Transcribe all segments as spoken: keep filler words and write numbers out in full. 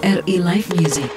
R I Live Music.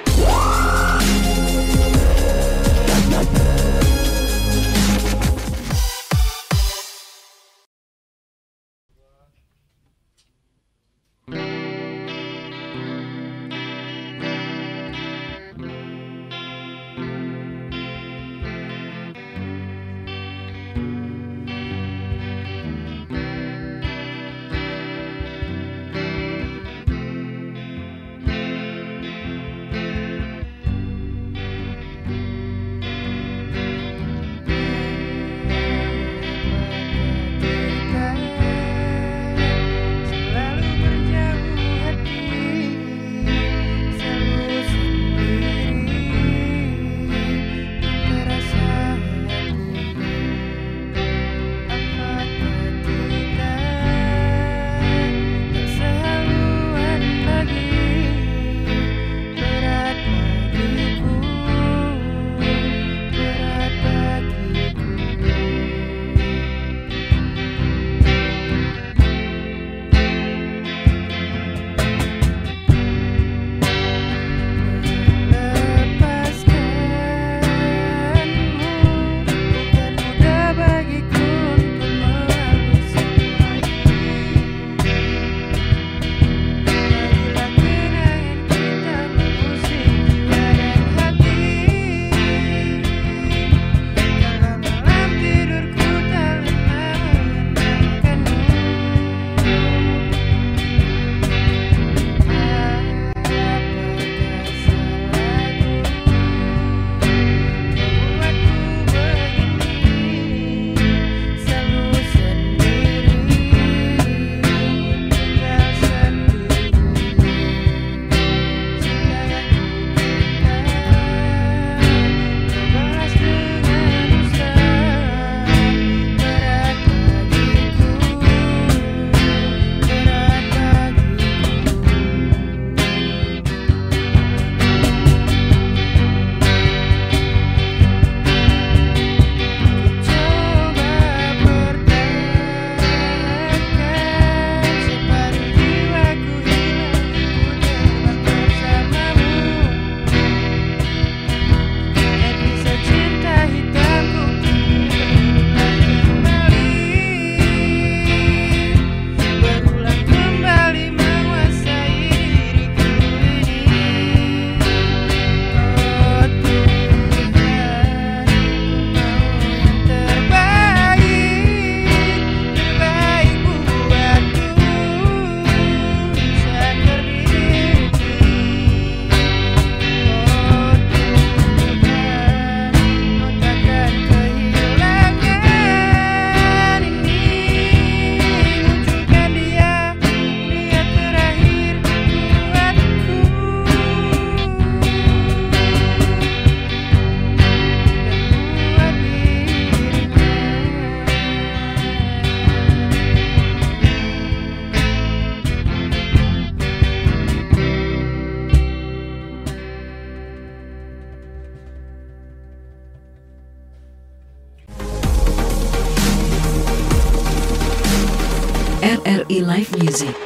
R I Live Music.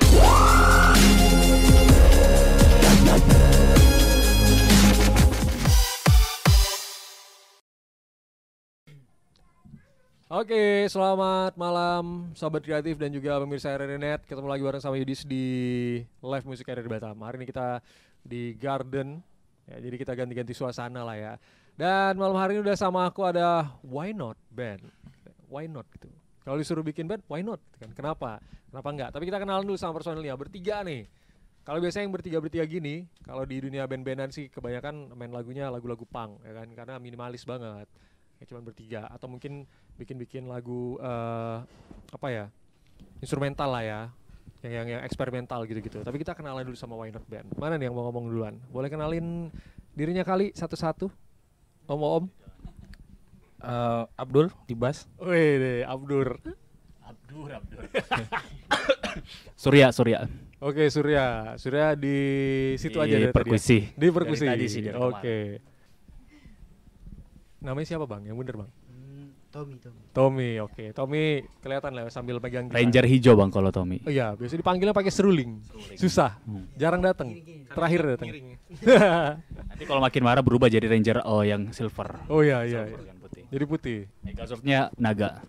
Oke, selamat malam Sobat Kreatif dan juga pemirsa R R I Net. Ketemu lagi bareng sama Yudis di Live Music R R I Batam. Hari ini kita di Garden, ya, jadi kita ganti-ganti suasana lah ya. Dan malam hari ini udah sama aku ada Why Not Band. Why Not gitu. Kalau disuruh bikin band, why not? Kan? Kenapa? Kenapa enggak? Tapi kita kenalan dulu sama personilnya, bertiga nih. Kalau biasanya yang bertiga-bertiga gini, kalau di dunia band-bandan sih kebanyakan main lagunya lagu-lagu punk, ya kan? Karena minimalis banget. Ya cuma bertiga atau mungkin bikin-bikin lagu uh, apa ya? Instrumental lah ya. Yang yang, yang eksperimental gitu-gitu. Tapi kita kenalan dulu sama Why Not Band. Mana nih yang mau ngomong duluan? Boleh kenalin dirinya kali satu-satu? Om-om. Uh, Abdul di bass. Wih deh, Abdur. Abdur, Abdur. Surya, Surya. Oke, Surya. Surya di situ Di aja dari perkusi. tadi. Ya? Di perkusi. Dari tadi sih, dari Oke. Namanya siapa, Bang? Yang bener, Bang? Hmm, Tommy, Tommy. Tommy, oke. Tommy kelihatan lah sambil pegang gitar. Ranger hijau bang kalau Tommy. Oh iya, biasa dipanggilnya pakai seruling. Susah. Hmm. Jarang datang. Terakhir datang. Nanti kalau makin marah berubah jadi Ranger oh yang silver. Oh iya iya. iya. Silver kan putih. Jadi putih. Megazordnya naga.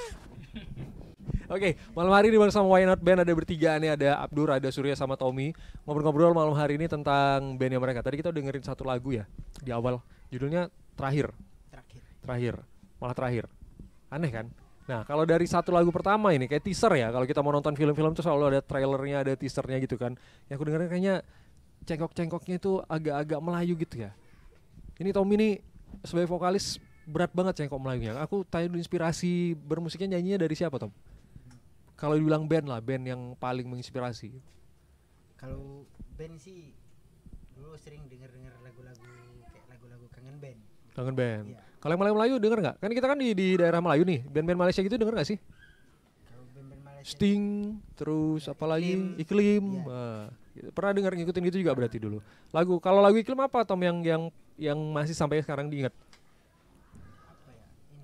Oke, malam hari ini bersama Why Not Band ada bertiga nih, ada Abdur, ada Surya sama Tommy. Ngobrol-ngobrol malam hari ini tentang bandnya mereka. Tadi kita dengerin satu lagu ya di awal, judulnya Terakhir. Terakhir. Terakhir, malah terakhir. Aneh kan? Nah, kalau dari satu lagu pertama ini kayak teaser ya. Kalau kita mau nonton film-film tuh selalu ada trailernya, ada teasernya gitu kan. Yang aku dengerin kayaknya cengkok-cengkoknya itu agak-agak Melayu gitu ya. Ini Tommy nih sebagai vokalis berat banget cengkok Melayunya. Aku tanya dulu inspirasi bermusiknya, nyanyinya dari siapa, Tom? Kalau dibilang band lah, band yang paling menginspirasi. Kalau band sih dulu sering denger-denger lagu-lagu kayak lagu-lagu kangen band. Kangen band. Iya. Kalau yang Melayu-Melayu denger nggak? Kan kita kan di, di daerah Melayu nih, band-band Malaysia gitu denger nggak sih? Kalau band-band Malaysia Sting, terus Ya, apa lagi? Iklim. Iklim. Iya. Nah, gitu. Pernah dengar ngikutin gitu juga berarti dulu. Lagu, kalau lagu Iklim apa Tom yang yang yang masih sampai sekarang diingat? apa ya? Ini.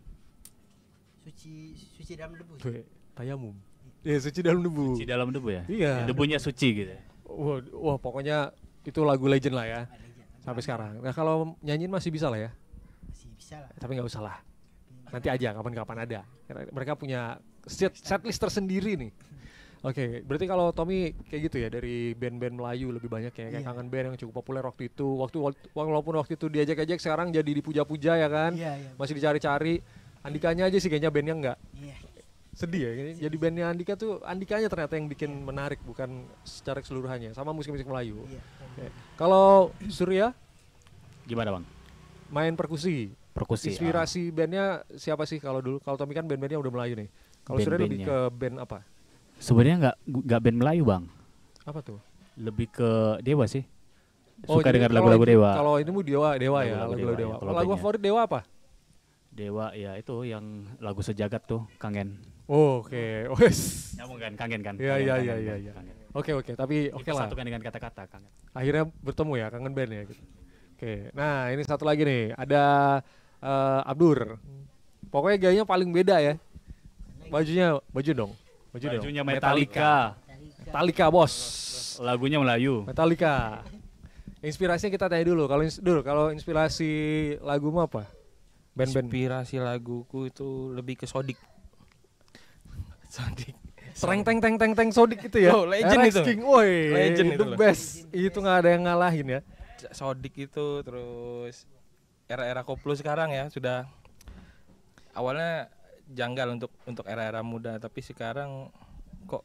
Suci suci dalam debu. Tuh, Tayamum. Ya, suci dalam debu. Suci dalam debu ya. Iya. Debunya suci gitu. Wah, wah, pokoknya itu lagu legend lah ya Ada aja. sampai sekarang. Nah, kalau nyanyiin masih bisa lah ya. Masih bisa lah. Tapi nggak usah lah. Nanti aja kapan-kapan ada. Karena mereka punya set setlist tersendiri nih. Oke, berarti kalau Tommy kayak gitu ya, dari band-band Melayu lebih banyak ya, kayak Iya. Kangen Band yang cukup populer waktu itu. Waktu walaupun waktu itu diajak-ajak, sekarang jadi dipuja-puja ya kan. Iya, iya. Masih dicari-cari. Andikanya aja sih kayaknya bandnya enggak. Iya. Sedih ya, ini jadi bandnya Andika tuh, Andikanya ternyata yang bikin menarik, bukan secara keseluruhannya. Sama musik-musik Melayu. Iya. Oke. Kalau Surya Gimana bang? main perkusi. Perkusi. Inspirasi bandnya siapa sih kalau dulu? Kalau Tommy kan band-bandnya udah Melayu nih. Kalau Surya lebih Band-bandnya. ke band apa? ah. Sebenarnya nggak nggak band Melayu bang. Apa tuh? Lebih ke Dewa sih. Oh, Suka jadi dengar kalau lagu-lagu ini- Dewa. Kalau ini mu Dewa, Dewa ya, Lagu-lagu lagu-lagu Dewa, Dewa. ya, kalau Lagu bandnya. favorit Dewa apa? Dewa ya itu yang lagu sejagat tuh Kangen. Oh, oke. Wes. Nyambung kan Kangen kan? Iya, Kangen, iya, Kangen, iya, Kangen, iya, iya. Kangen. Oke, oke, tapi oke lah. Disatukan dengan kata-kata Kangen. Akhirnya bertemu ya, Kangen Band ya gitu. Oke. Nah, ini satu lagi nih, ada eh, Abdur. Pokoknya gayanya paling beda ya. Bajunya, baju dong. Baju dong. Bajunya Metallica. Metallica, bos. Lagunya Melayu. Metallica. Inspirasinya kita tanya dulu. Kalau ins- dulu kalau inspirasi lagumu apa? Band-band Inspirasi laguku itu lebih ke Sodik. Sodik. Tereng teng teng teng teng Sodik itu ya. Oh, legend R X itu. King, woi, Legend itu the loh. best. Itu nggak ada yang ngalahin ya. Sodik itu terus era-era koplo sekarang ya sudah awalnya janggal untuk untuk era-era muda tapi sekarang kok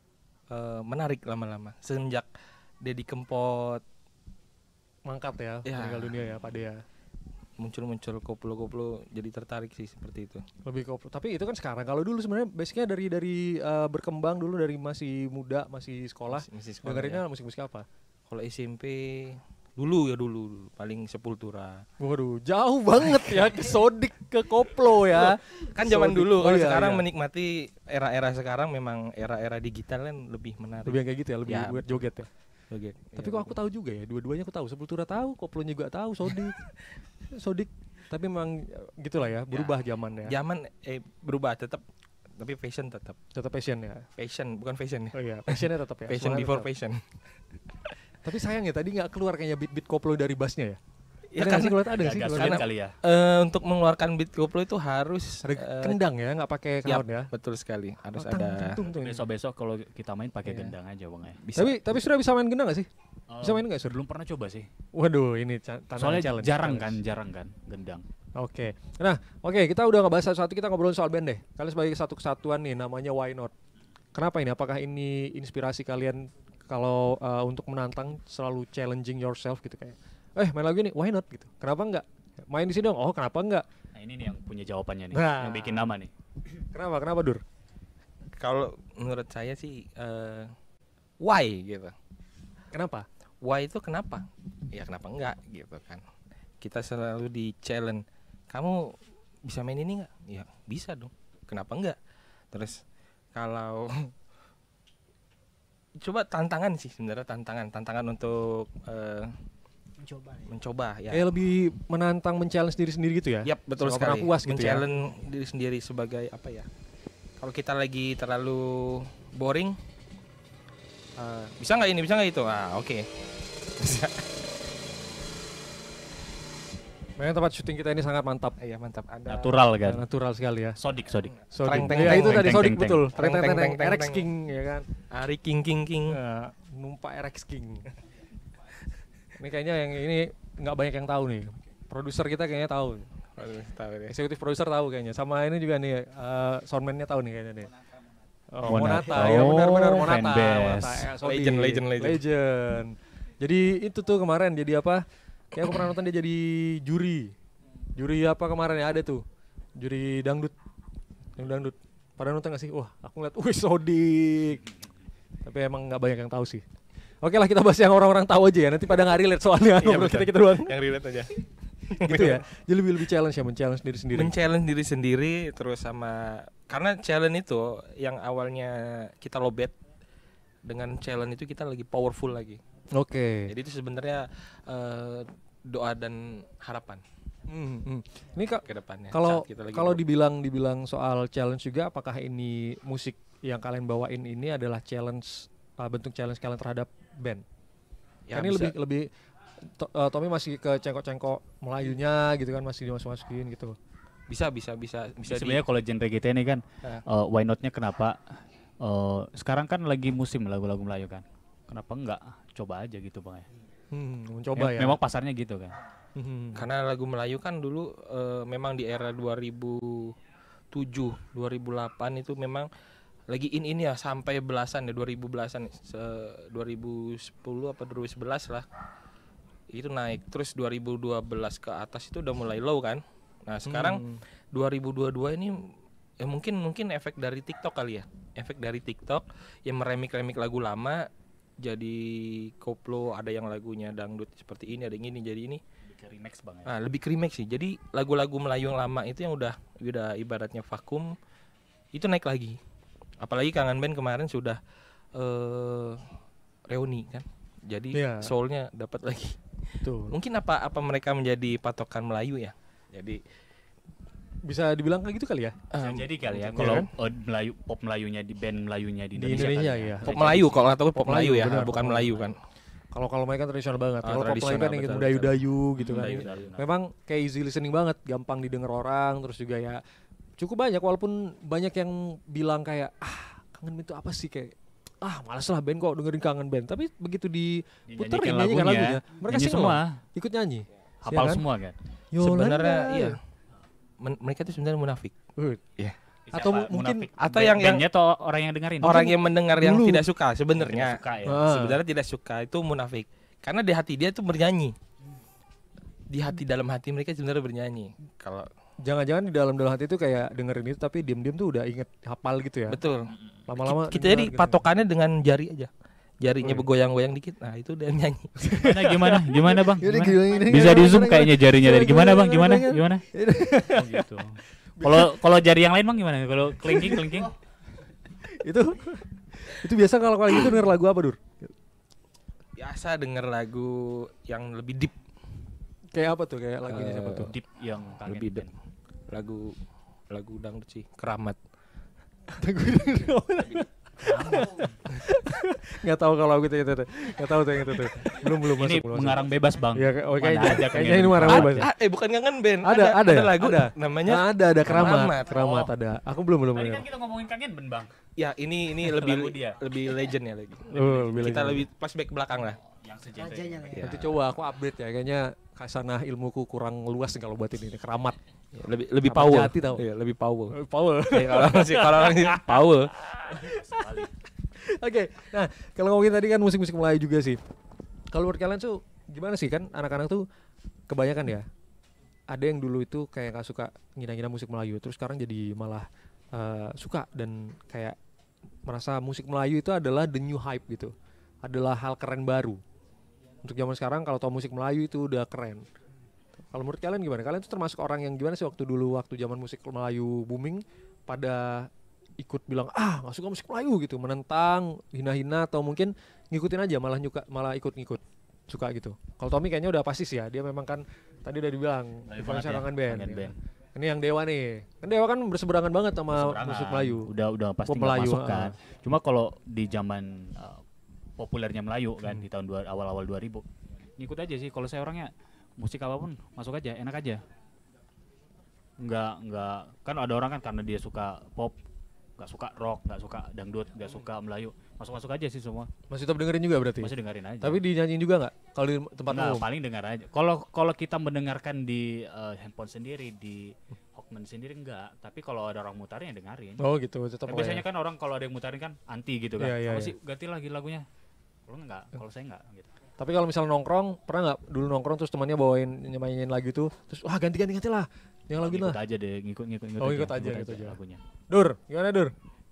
eh, menarik lama-lama sejak Deddy Kempot Mangkat ya, Ya. meninggal dunia ya Pak Dea. muncul-muncul koplo-koplo jadi tertarik sih seperti itu. Lebih koplo. Tapi itu kan sekarang. Kalau dulu sebenarnya basicnya dari dari eh, berkembang dulu dari masih muda, masih sekolah. Masih- masih sekolah Dengerinnya ya. musik-musik apa? Kalau S M P dulu ya dulu, dulu paling Sepultura. Waduh, jauh banget ya ke Sodik ke koplo ya. Kan zaman Sodik. dulu, Oh kalau iya, sekarang iya. menikmati era-era sekarang memang era-era digital kan lebih menarik. Lebih yang kayak gitu ya, lebih Ya, buat joget ya. Oke. Tapi Ya, kok aku tahu juga ya, dua-duanya aku tahu. Sepultura tahu, koplonya juga tahu, Sodik. Sodik. Tapi memang eh, gitulah ya, berubah zamannya. zaman eh berubah tetap tapi fashion tetap. Tetap passion ya. Fashion bukan fashion ya. Oh iya, passionnya tetap ya. Fashion semangat before tetap. fashion. Tapi sayang ya tadi nggak keluar kayaknya beat-beat koplo dari bassnya ya. Ya Ada nggak kan sih kalau ada nggak sih? Agak Kalau sulit ada- kali ya. eh, untuk mengeluarkan beat koplo itu harus ada eh, kendang ya, nggak pakai yap, crowd ya. betul sekali. Harus Oh, ada tung, tung, tung. Besok-besok kalau kita main pakai Iya. gendang aja bang ya. bisa. Tapi tapi sudah bisa main gendang nggak sih? Bisa Eh, main nggak Sur? Belum pernah coba sih. Waduh, ini ca- tantangan Soalnya challenge. jarang kan, challenge. jarang kan gendang. Oke. Nah, oke kita udah ngebahas satu-satu, kita ngobrolin soal band deh. Kalian sebagai satu kesatuan nih namanya Why Not. Kenapa ini? Apakah ini inspirasi kalian kalau uh, untuk menantang selalu challenging yourself gitu kayak eh main lagu ini why not gitu. Kenapa enggak? Main di sini dong. Oh, kenapa enggak? Nah ini nih yang punya jawabannya nih, Nah. yang bikin nama nih. Kenapa? Kenapa, Dur? Kalau menurut saya sih eh, why gitu. Kenapa? Why itu kenapa? Ya kenapa enggak gitu kan. Kita selalu di challenge. Kamu bisa main ini enggak? Ya bisa dong. Kenapa enggak? Terus kalau coba tantangan sih sebenarnya tantangan tantangan untuk eh, mencoba ya. mencoba ya. Kayak lebih menantang, men-challenge diri sendiri gitu ya. Yap, betul Nggak pernah sekali. puas gitu ya. Men-challenge diri sendiri sebagai apa ya? Kalau kita lagi terlalu boring, uh, bisa nggak ini, bisa nggak itu? Ah, oke. Okay. Bisa. Memang tempat syuting kita ini sangat mantap. Iya, mantap. Ada Natural kan. Natural sekali ya. Sodik, sodik. Sodik. Treng, teng, Ya teng, itu teng, tadi teng, Sodik teng, betul. teng. Treng teng Teng, teng teng, teng, R X teng. King ya kan. Ari King King King. Nah, numpak R X King. Ini kayaknya yang ini nggak banyak yang tahu nih. Produser kita kayaknya tahu. Aduh, tahu deh. Eksekutif produser tahu kayaknya. Sama ini juga nih eh, soundman-nya tahu nih kayaknya nih. Oh, Monata. Monata, ya benar-benar Oh, Monata. fanbase. Monata, ya, Sodik. Legend, legend, legend. Legend. Jadi itu tuh kemarin jadi apa? Kayak aku pernah nonton dia jadi juri. Juri apa kemarin ya ada tuh. Juri dangdut. Yang dangdut. Pada nonton gak sih? Wah, aku ngeliat, wih Sodik. Tapi emang nggak banyak yang tahu sih. Oke lah kita bahas yang orang-orang tahu aja ya. Nanti pada nggak relate soalnya Iya, ngobrol betul. kita kita doang. Yang relate aja. Gitu ya. Jadi lebih lebih challenge ya, men-challenge diri sendiri. Men-challenge diri sendiri terus sama karena challenge itu yang awalnya kita lowbat dengan challenge itu kita lagi powerful lagi. Oke. Jadi itu sebenarnya eh, doa dan harapan Hmm, hmm. Ini kak ke depannya. kalau saat kita lagi kalau drop. dibilang dibilang soal challenge juga, apakah ini musik yang kalian bawain ini adalah challenge uh, bentuk challenge kalian terhadap band? Ya, Kan ini bisa. lebih lebih to, uh, Tommy masih ke cengkok-cengkok Melayunya gitu kan, masih dimasuk-masukin gitu. bisa bisa bisa bisa di- Sebenarnya kalau genre kita ini kan, Ah. eh, why not-nya kenapa? eh, sekarang kan lagi musim lagu-lagu Melayu kan. Kenapa enggak coba aja gitu bang ya? Hmm, mencoba Mem- ya. Memang pasarnya gitu kan. Hmm. karena lagu Melayu kan dulu eh, memang di era dua ribu tujuh dua ribu delapan itu memang lagi in in ya sampai belasan ya dua ribu belasan se- dua ribu sepuluh apa dua ribu sebelas lah itu naik terus dua ribu dua belas ke atas itu udah mulai low kan. Nah sekarang Hmm. dua ribu dua puluh dua ini ya mungkin mungkin efek dari TikTok kali ya, efek dari TikTok yang meremik-remik lagu lama jadi koplo, ada yang lagunya dangdut seperti ini, ada yang ini jadi ini. Kayak remix bang ya. Nah, lebih ke remix sih. Jadi lagu-lagu Melayu yang lama itu yang udah udah ibaratnya vakum itu naik lagi. Apalagi Kangen Band kemarin sudah eh reuni kan. Jadi Iya. soulnya dapat lagi. Betul. Mungkin apa apa mereka menjadi patokan Melayu ya. Jadi Bisa dibilang kayak gitu kali ya? Bisa em, jadi kali ya mungkin, kalau ya eh, Melayu pop Melayunya di band Melayunya di Di Indonesia, Indonesia, kali iya. Bisa pop jadi Melayu sih. kalau atau pop Melayu ya, benar, bukan pop Melayu kan. Kalau kalau mereka kan tradisional banget. Ah, Kalau pop Melayu tradisional, kan yang betul, dayu-dayu gitu kan. Dayu, Ini dayu. Memang kayak easy listening banget, gampang didengar orang, terus juga ya cukup banyak walaupun banyak yang bilang kayak ah Kangen Band itu apa sih, kayak ah malas lah band kok dengerin Kangen Band. Tapi begitu diputerin Dinyanyikan nyanyikan lagunya, lagunya, mereka nyanyi sing semua, loh, ikut nyanyi. hafal Iya kan? semua kan. Sebenarnya Yolanda. iya. Men- mereka itu sebenarnya munafik. Uh, Iya. Atau Siapa? mungkin- Munafik? atau Band- yang- yang- bandnya atau orang yang dengerin? Orang yang mendengar yang dulu. tidak suka Tidak sebenarnya. suka ya. Ah. Sebenarnya tidak suka itu munafik. Karena di hati dia itu bernyanyi. Di hati dalam hati mereka sebenarnya bernyanyi. Kalau Jangan-jangan di dalam-dalam hati itu kayak dengerin itu tapi diam-diam tuh udah inget hafal gitu ya. betul. Lama-lama Kita jadi dengar gitu. patokannya dengan jari aja. Jarinya Wih. bergoyang-goyang dikit. Nah, itu dia nyanyi. Gimana gimana gimana bang? Yaudah, Gimana? gimana, gimana, Bisa gimana, di zoom gimana, kayaknya jarinya dari gimana bang? Gimana? gimana, Gimana? Oh gitu. Kalau kalau jari yang lain bang gimana? Kalau kelingking kelingking? itu itu biasa kalau kalau gitu denger lagu apa, Dur? Biasa denger lagu yang lebih deep, Kayak apa tuh? Kayak lagunya Eh, siapa tuh? Deep yang kangen lebih band. deep. Lagu lagu dangdut sih, Keramat. Nggak tahu kalau aku itu itu. Nggak tahu tuh yang itu tuh. Belum belum Ini masuk. belum masuk. mengarang bebas bang. Iya, kayak- oh, Mana kayaknya, ada kayaknya Kangen ini Band. marah Ada. bebas. Ah, eh bukan Kangen Band. Ada, ada, lagu ada. namanya. Nah, ada ada keramat, Keramat. keramat Oh. ada. Aku belum belum. Tadi belum. kan kita ngomongin kangen band bang. Ya, ini ini Lagu lebih dia. lebih legend ya lagi. Oh, lebih Kita lagi. lebih flashback belakang lah. Yang sejenre. Rajanya lah ya. Ya. Nanti coba aku update ya. Kayaknya kasanah ilmuku kurang luas nih kalau buat ini nih, keramat. Ya, lebih lebih Keramat power. Jati tau. Iya, lebih power. Power. Ya, kalau orang sih kalau orang sih power. Oke, nah kalau ngomongin tadi kan musik-musik Melayu juga sih. Kalau menurut kalian tuh gimana sih, kan anak-anak tuh kebanyakan ya. Ada yang dulu itu kayak gak suka ngina-ngina musik Melayu, terus sekarang jadi malah eh, suka dan kayak merasa musik Melayu itu adalah the new hype gitu. Adalah hal keren baru. Untuk zaman sekarang kalau tau musik Melayu itu udah keren. Kalau menurut kalian gimana? Kalian tuh termasuk orang yang gimana sih waktu dulu waktu zaman musik Melayu booming pada ikut bilang ah nggak suka musik Melayu gitu, menentang, hina-hina, atau mungkin ngikutin aja malah nyuka malah ikut-ngikut. suka gitu. Kalau Tommy kayaknya udah pasti sih ya, dia memang kan tadi udah dibilang Melayu influencer banget ya, kangen band. kangen ya. band. Ini yang Dewa nih, kan Dewa kan berseberangan banget sama Berseberangan. musik Melayu. Udah udah pasti Pop nggak Melayu, masuk ah. kan. Cuma kalau di zaman uh, populernya Melayu kan Hmm. di tahun dua, awal-awal dua ribu ngikut aja sih. Kalau saya orangnya musik apapun masuk aja, enak aja. Nggak nggak kan ada orang kan karena dia suka pop, nggak suka rock, nggak suka dangdut, nggak suka Melayu, masuk-masuk aja sih semua. Masih tetap dengerin juga berarti. Masih dengerin aja. Tapi dinyanyiin juga nggak kalau di tempat Nggak, umum? paling dengar aja. Kalau kalau kita mendengarkan di uh, handphone sendiri, di Walkman sendiri enggak. Tapi kalau ada orang mutarin ya dengerin. Oh gitu, tetap. Tapi lah biasanya ya. kan orang kalau ada yang mutarin kan anti gitu kan. Iya, iya, Apa iya. sih ganti lagi lagunya? Kalau enggak, kalau saya enggak gitu. Tapi kalau misalnya nongkrong, pernah nggak dulu nongkrong terus temannya bawain nyanyiin lagu itu, terus wah ganti ganti ganti lah, yang lagu Ngikut lah. aja deh, ngikut ngikut ngikut. Oh, ngikut aja, ngikut aja. lagunya. Dur, gimana Dur?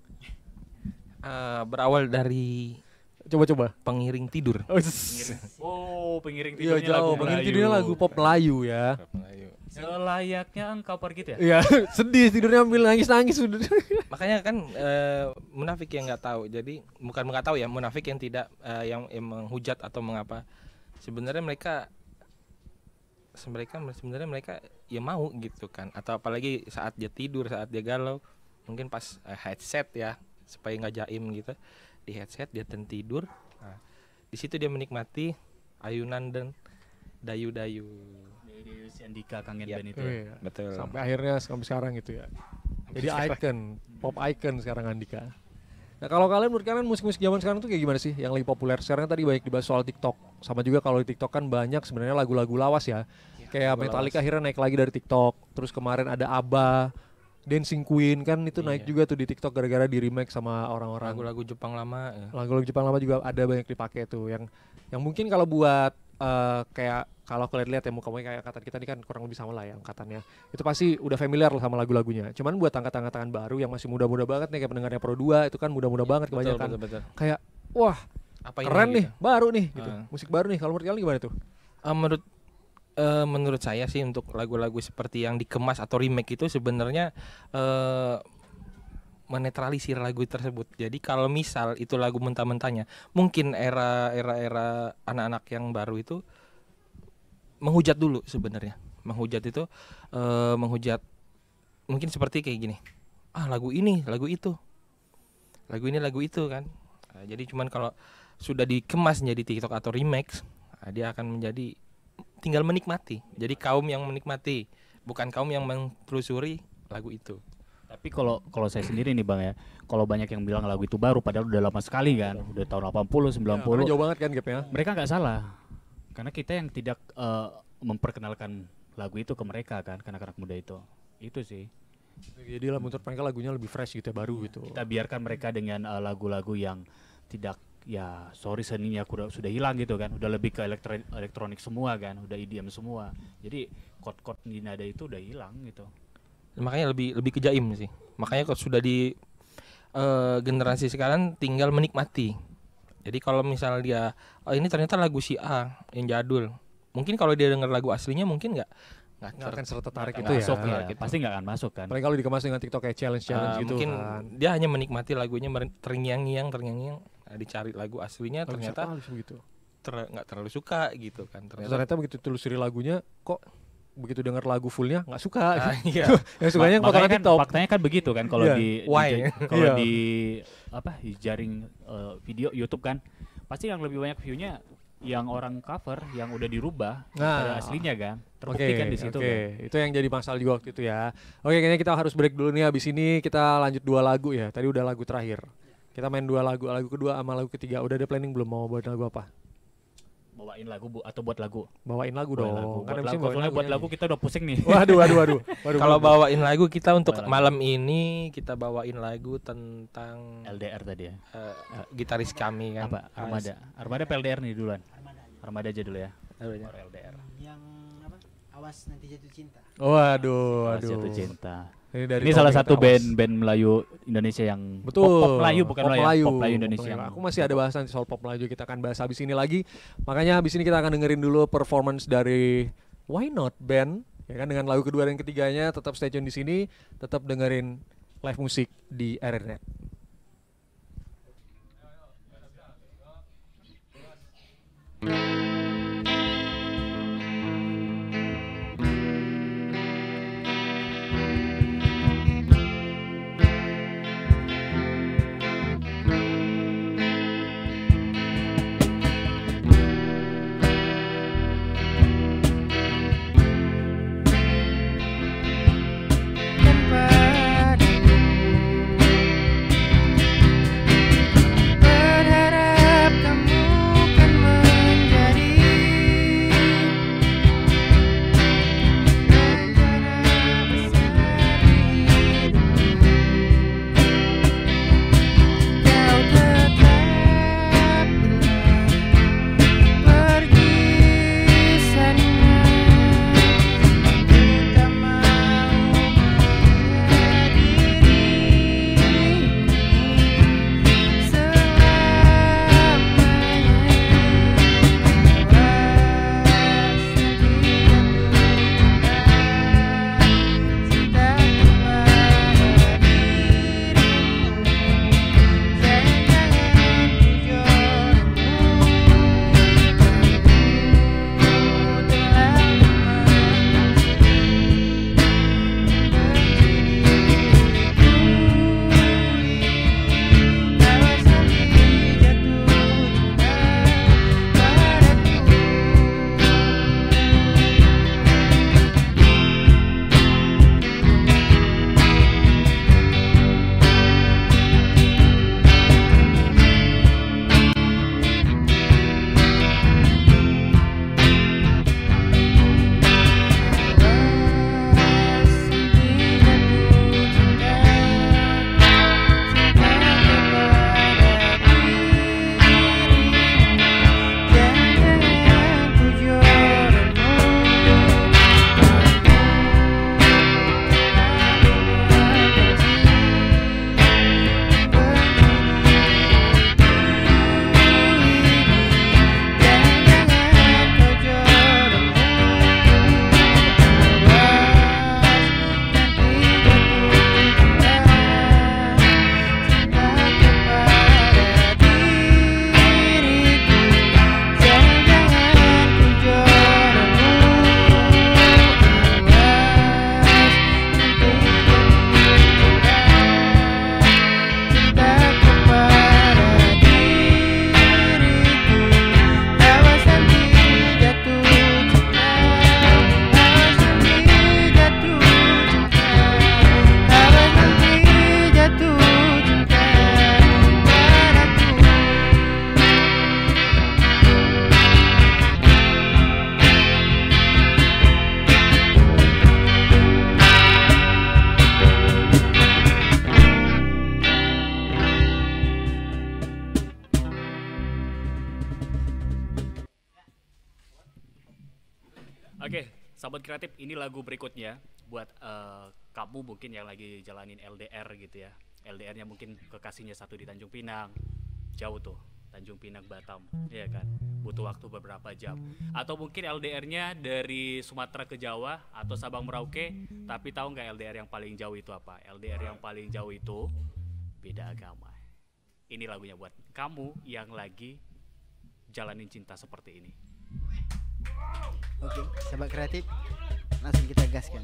Eh, berawal dari Coba-coba. pengiring tidur. Oh, s- Oh, pengiring iya tidurnya lagu jauh. Pengen Melayu. tidurnya lagu pop Melayu ya. Selayaknya engkau pergi gitu ya? Iya, sedih tidurnya ambil nangis nangis udah. Makanya kan eh, munafik yang nggak tahu. Jadi bukan nggak tahu ya, munafik yang tidak eh, yang, yang menghujat atau mengapa. Sebenarnya mereka mereka sebenarnya mereka ya mau gitu kan. Atau apalagi saat dia tidur, saat dia galau, mungkin pas eh, headset ya supaya nggak jaim gitu. Di headset dia ten tidur. Nah, di situ dia menikmati ayunan dan dayu-dayu. Dari si Andika kangen Iya. band itu. Iya. Betul. Sampai akhirnya sampai sekarang gitu ya. Jadi icon, pop icon sekarang Andika. Nah kalau kalian menurut kalian musik-musik zaman sekarang tuh kayak gimana sih yang lagi populer? Sekarang tadi banyak dibahas soal TikTok. Sama juga kalau di TikTok kan banyak sebenarnya lagu-lagu lawas ya. Kayak lagu Metallica lawas. akhirnya naik lagi dari TikTok. Terus kemarin ada ABBA, Dancing Queen kan itu naik Iya. juga tuh di TikTok gara-gara di remake sama orang-orang. Lagu-lagu Jepang lama. ya. Lagu-lagu Jepang lama juga ada banyak dipakai tuh yang yang mungkin kalau buat eh, kayak kalau kalian lihat ya muka-muka kayak angkatan kita ini kan kurang lebih sama lah ya angkatannya. Itu pasti udah familiar lah sama lagu-lagunya. Cuman buat angkatan-angkatan baru yang masih muda-muda banget nih kayak pendengarnya Pro dua itu kan muda-muda banget Betul, kebanyakan. betul, betul. Kayak wah, Apa ini keren gitu? nih, baru nih gitu. Ah. Musik baru nih. Kalau menurut kalian gimana tuh? Eh, menurut eh, menurut saya sih untuk lagu-lagu seperti yang dikemas atau remake itu sebenarnya eh, menetralisir lagu tersebut. Jadi kalau misal itu lagu mentah-mentahnya, mungkin era era era anak-anak yang baru itu menghujat dulu sebenarnya. Menghujat itu eh, menghujat mungkin seperti kayak gini. Ah, lagu ini, lagu itu. Lagu ini, lagu itu kan. Nah, jadi cuman kalau sudah dikemas menjadi TikTok atau remix, nah, dia akan menjadi tinggal menikmati. Jadi kaum yang menikmati, bukan kaum yang menelusuri lagu itu. Tapi kalau kalau saya sendiri nih Bang ya, kalau banyak yang bilang lagu itu baru padahal udah lama sekali kan, udah tahun delapan puluh, sembilan Ya, puluh. karena jauh banget kan gapnya. Mereka nggak salah. Karena kita yang tidak eh, memperkenalkan lagu itu ke mereka kan, ke anak-anak muda itu. Itu sih. Jadi lah menurut mereka lagunya lebih fresh gitu ya, baru gitu. Kita biarkan mereka dengan eh, lagu-lagu yang tidak ya sorry seninya kuda- sudah hilang gitu kan, udah lebih ke elektro- elektronik semua kan, udah E D M semua. Jadi chord-chord di nada itu udah hilang gitu. Makanya lebih lebih kejaim sih. Makanya kalau sudah di eh, generasi sekarang tinggal menikmati. Jadi kalau misal dia oh ini ternyata lagu si A yang jadul. Mungkin kalau dia dengar lagu aslinya mungkin nggak nggak Nggak akan ter- serta tertarik nggak itu ya. Masuk ya, gitu. pasti nggak akan masuk kan. Paling kalau dikemas dengan TikTok kayak challenge-challenge Eh, gitu mungkin kan. dia hanya menikmati lagunya mer- terngiang-ngiang terngiang-ngiang. Nah, dicari lagu aslinya Lagu ternyata siapa harus begitu. ter- nggak terlalu suka gitu kan. Ternyata, Ternyata begitu telusuri lagunya kok begitu dengar lagu fullnya nggak suka. Ah, iya. Yang sukanya yang Ma- potongan makanya kan, TikTok. faktanya kan begitu kan kalau Iya. di, di Why? ja- kalau Iya. di apa di jaring eh, video YouTube kan pasti yang lebih banyak view-nya yang orang cover yang udah dirubah Nah. pada aslinya kan Oke, terbukti kan di situ oke. kan. Itu yang jadi masalah juga waktu itu ya. Oke, kayaknya kita harus break dulu nih. Habis ini kita lanjut dua lagu ya. Tadi udah lagu terakhir. Kita main dua lagu, lagu kedua sama lagu ketiga. Udah ada planning belum mau buat lagu apa? Bawain lagu bu, atau buat lagu. Bawain lagu Bawain dong. lagu. Kan Buat abis ini lagu, bawain soalnya buat lagu lagu kita udah pusing nih. Waduh, waduh, waduh. waduh kalau waduh. bawain lagu kita untuk Bawain lagu. malam ini kita bawain lagu tentang L D R tadi ya. eh, gitaris kami kan. Apa? Armada. Armada P L D R nih duluan. Armada aja dulu ya. Namanya. Baru L D R. Yang apa? Awas nanti jatuh cinta. Waduh, Awas waduh. Jatuh Cinta. Ini, dari Ini salah topik satu kita, band awas. band Melayu Indonesia yang Betul. pop, pop Melayu bukan Pop Melayu, Melayu. pop Melayu Pop Indonesia. Melayu. yang- Aku masih ada bahasan soal pop Melayu, kita akan bahas habis ini lagi. Makanya habis ini kita akan dengerin dulu performance dari Why Not Band ya kan, dengan lagu kedua dan ketiganya. Tetap stay tune di sini, tetap dengerin live musik di R R Net. Oke, sahabat kreatif, ini lagu berikutnya buat uh, kamu mungkin yang lagi jalanin L D R gitu ya. L D R-nya mungkin kekasihnya satu di Tanjung Pinang, jauh tuh, Tanjung Pinang Batam, ya kan, butuh waktu beberapa jam. Atau mungkin L D R-nya dari Sumatera ke Jawa atau Sabang Merauke, tapi tahu nggak L D R yang paling jauh itu apa? L D R yang paling jauh itu beda agama. Ini lagunya buat kamu yang lagi jalanin cinta seperti ini. Oke, sahabat kreatif, langsung kita gaskan.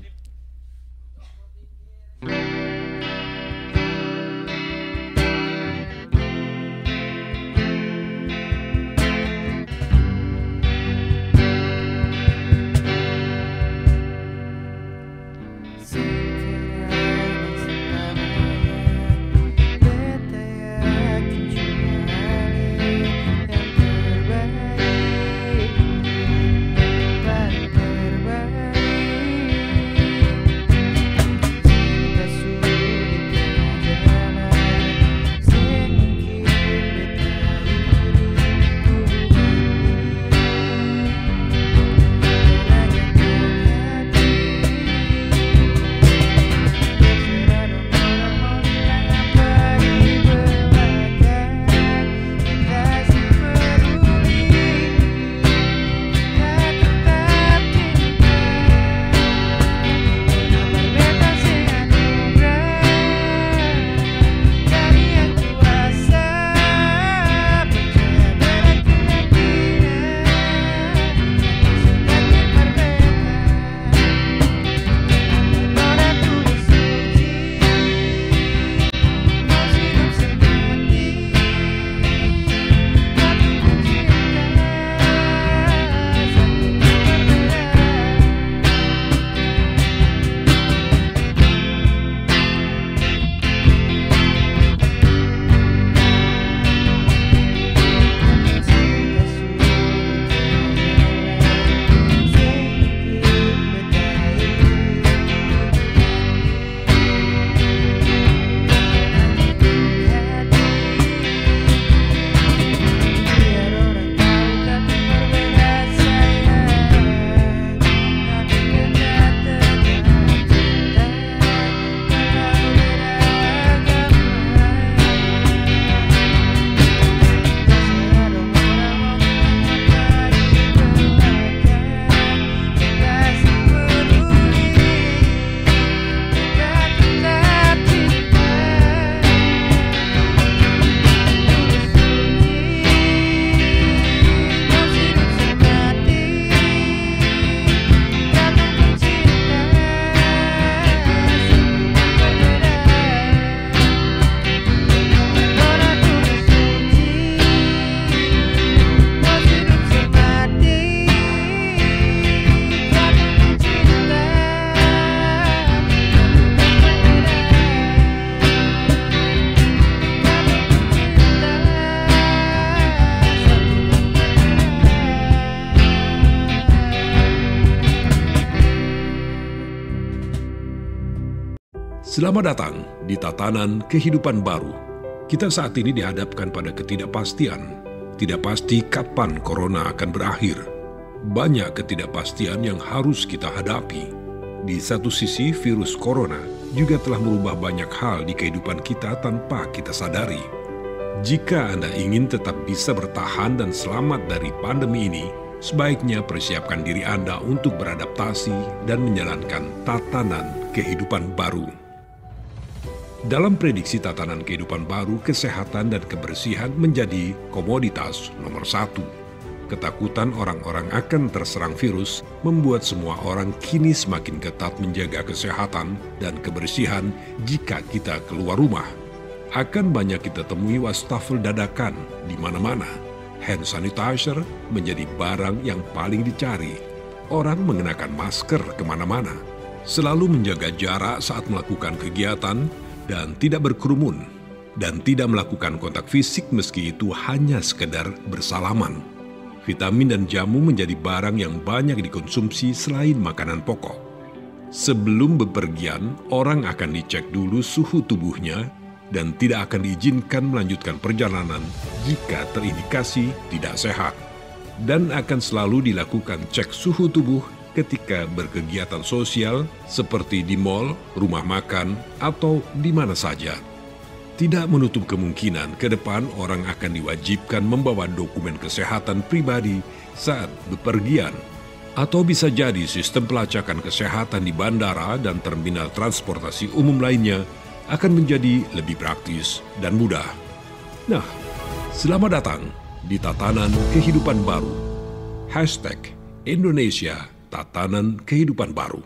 Selamat datang di tatanan kehidupan baru. Kita saat ini dihadapkan pada ketidakpastian. Tidak pasti kapan corona akan berakhir. Banyak ketidakpastian yang harus kita hadapi. Di satu sisi, virus corona juga telah merubah banyak hal di kehidupan kita tanpa kita sadari. Jika Anda ingin tetap bisa bertahan dan selamat dari pandemi ini, sebaiknya persiapkan diri Anda untuk beradaptasi dan menjalankan tatanan kehidupan baru. Dalam prediksi tatanan kehidupan baru, kesehatan dan kebersihan menjadi komoditas nomor satu. Ketakutan orang-orang akan terserang virus membuat semua orang kini semakin ketat menjaga kesehatan dan kebersihan jika kita keluar rumah. Akan banyak kita temui wastafel dadakan di mana-mana. Hand sanitizer menjadi barang yang paling dicari. Orang mengenakan masker kemana-mana. Selalu menjaga jarak saat melakukan kegiatan dan tidak berkerumun, dan tidak melakukan kontak fisik meski itu hanya sekedar bersalaman. Vitamin dan jamu menjadi barang yang banyak dikonsumsi selain makanan pokok. Sebelum bepergian, orang akan dicek dulu suhu tubuhnya dan tidak akan diizinkan melanjutkan perjalanan jika terindikasi tidak sehat. Dan akan selalu dilakukan cek suhu tubuh ketika berkegiatan sosial seperti di mal, rumah makan, atau di mana saja. Tidak menutup kemungkinan ke depan orang akan diwajibkan membawa dokumen kesehatan pribadi saat bepergian. Atau bisa jadi sistem pelacakan kesehatan di bandara dan terminal transportasi umum lainnya akan menjadi lebih praktis dan mudah. Nah, selamat datang di Tatanan Kehidupan Baru. Hashtag Indonesia Tatanan Kehidupan Baru.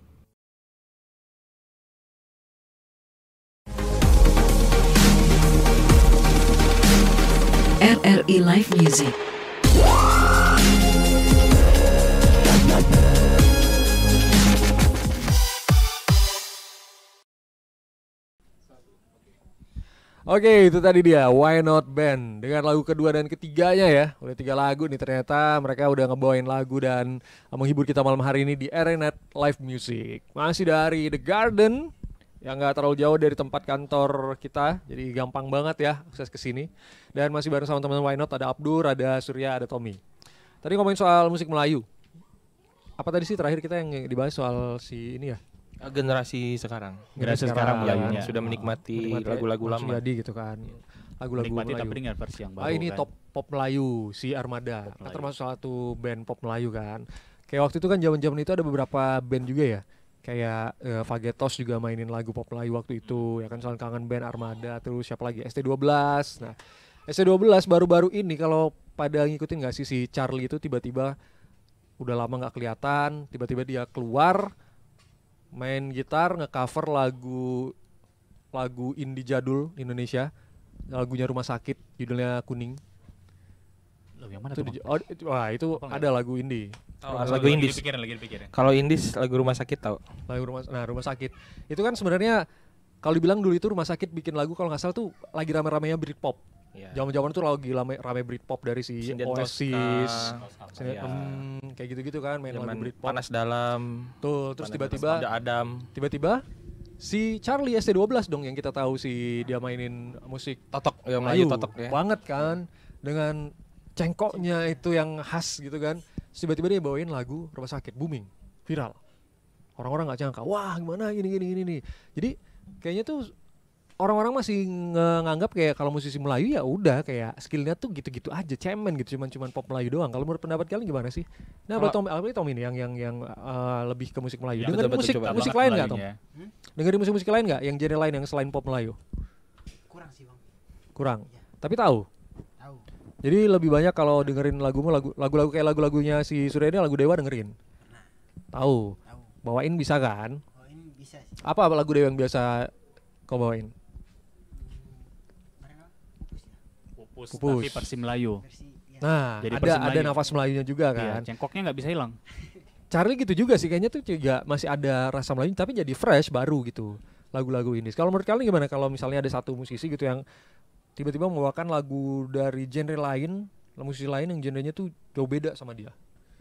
R R I Live Music. Oke, itu tadi dia Why Not Band dengan lagu kedua dan ketiganya ya. Udah tiga lagu nih ternyata mereka udah ngebawain lagu dan menghibur kita malam hari ini di R R I Net Live Music. Masih dari The Garden yang gak terlalu jauh dari tempat kantor kita, jadi gampang banget ya akses ke sini. Dan masih bareng sama teman-teman Why Not, ada Abdur, ada Surya, ada Tommy. Tadi ngomongin soal musik Melayu. Apa tadi sih terakhir kita yang dibahas soal si ini ya? Generasi sekarang. Generasi sekarang yang Melayunya. sudah menikmati, Menikmati lagu-lagu Mas lama. Suyadi gitu kan. Lagu-lagu Menikmati Melayu. tapi dengan versi yang baru Ah ini kan. top pop Melayu, si Armada. Pop Kan Melayu. termasuk satu band pop Melayu kan. Kayak waktu itu kan zaman-zaman itu ada beberapa band juga ya. Kayak uh, Fagetos juga mainin lagu pop Melayu waktu itu. Ya kan soal Kangen Band, Armada, terus siapa lagi? S T dua belas. Nah, S T dua belas baru-baru ini kalau pada ngikutin gak sih si Charlie itu tiba-tiba udah lama gak kelihatan, tiba-tiba dia keluar main gitar nge-cover lagu lagu indie jadul Indonesia, lagunya Rumah Sakit, judulnya Kuning. Lagu yang mana Itu tuh? di, Bang? oh, itu- wah itu Apa ada lagu indie. Oh, Rumah lagu Sakit. indies. Lagi dipikirin, lagi dipikirin. Kalau indies lagu Rumah Sakit tahu. Lagu rumah nah Rumah Sakit. Itu kan sebenarnya kalau dibilang dulu itu Rumah Sakit bikin lagu kalau nggak salah tuh lagi rame-ramenya Britpop. Iya. Zaman-zaman tuh lagi rame, rame Britpop dari si Sinden Oasis. Tosca. Sinden- Iya. hmm, kayak gitu-gitu kan main lagu Zaman Britpop. Panas Dalam. Tuh, terus Panas tiba-tiba Dalam, Ada Adam. tiba-tiba si Charlie S T dua belas dong yang kita tahu si dia mainin musik Totok, ya Melayu totok ya. banget kan dengan cengkoknya itu yang khas gitu kan. Terus tiba-tiba dia bawain lagu Rumah Sakit, booming, viral. Orang-orang nggak nyangka, wah gimana gini gini gini nih. Jadi kayaknya tuh orang-orang masih nge- nganggap kayak kalau musisi Melayu ya udah kayak skillnya tuh gitu-gitu aja, cemen gitu, cuman cuman pop Melayu doang. Kalau menurut pendapat kalian gimana sih? Nah, buat Tom, apalagi Tom ini yang yang yang uh, lebih ke musik Melayu. Ya, Dengerin betul-betul, musik coba. musik Banget lain nggak Tom? Melayunya. Dengerin musik-musik lain nggak? Yang genre lain yang selain pop Melayu? Kurang sih bang, Kurang. Iya. Tapi tahu. tahu. Jadi lebih banyak kalau dengerin lagumu lagu lagu-lagu kayak lagu-lagunya si Surya ini lagu Dewa dengerin. Tahu. Tahu. Bawain bisa kan? Oh ini bisa sih. Apa lagu Dewa yang biasa kau bawain? Kemarin apa? Pupus ya. Pupus, Pupus. tapi versi Melayu. Versi ya. Nah, Jadi ada versi ada Melayu. nafas Melayunya juga Iya, kan. cengkoknya nggak bisa hilang. Charlie gitu juga sih kayaknya tuh juga masih ada rasa Melayu tapi jadi fresh baru gitu lagu-lagu ini. Kalau menurut kalian gimana kalau misalnya ada satu musisi gitu yang tiba-tiba membawakan lagu dari genre lain, musisi lain yang genrenya tuh jauh beda sama dia?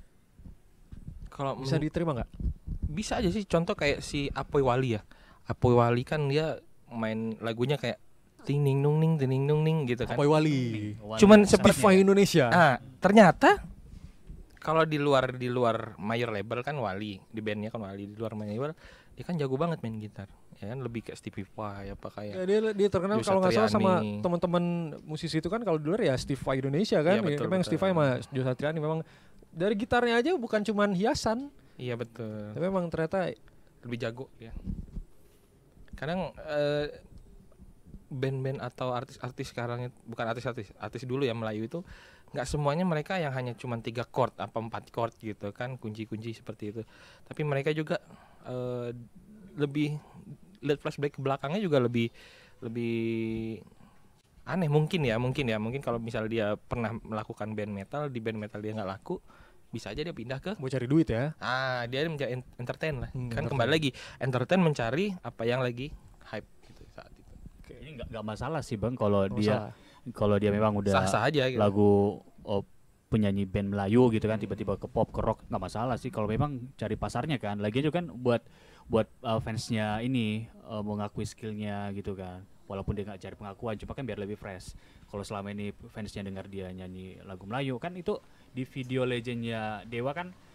Kalau Bisa menurut- diterima nggak? bisa aja sih, contoh kayak si Apoy Wali ya. Apoy Wali kan dia main lagunya kayak ting ning nung ning ting ning nung ning gitu kan. Apoy Wali. Cuman Spotify seperti Indonesia. ah, ternyata kalau di luar di luar major label kan Wali, di bandnya kan Wali, di luar major label dia kan jago banget main gitar. Ya kan lebih kayak Stevie Vai apa Ya, kayak dia dia terkenal Joe kalau nggak salah sama Satriani. teman-teman musisi itu kan kalau di luar ya Steve Vai Indonesia kan. Iya, betul, memang betul. Steve Vai sama Joe Satriani memang dari gitarnya aja bukan cuman hiasan, iya betul. tapi memang ternyata Lebih jago ya. Kadang eh, band-band atau artis-artis sekarang itu- bukan artis-artis, artis dulu ya Melayu itu nggak semuanya mereka yang hanya cuma tiga chord apa empat chord gitu kan, kunci-kunci seperti itu. Tapi mereka juga eh, lebih lihat flashback ke belakangnya juga lebih lebih aneh mungkin ya, mungkin ya, mungkin kalau misal dia pernah melakukan band metal, di band metal dia nggak laku, bisa aja dia pindah ke mau cari duit ya. ah dia mencari en- entertain lah. Hmm, Kan entertain. kembali lagi entertain mencari apa yang lagi hype gitu saat itu. Ini nggak nggak masalah sih bang kalau Nggak dia masalah. kalau dia memang udah Sah-sah aja gitu. lagu oh, penyanyi band Melayu gitu kan tiba-tiba ke pop ke rock nggak masalah sih kalau memang cari pasarnya kan. Lagian juga kan buat buat uh, fansnya ini uh, mengakui skillnya gitu kan. Walaupun dia nggak cari pengakuan, cuma kan biar lebih fresh. Kalau selama ini fansnya dengar dia nyanyi lagu Melayu kan itu di video legendnya Dewa kan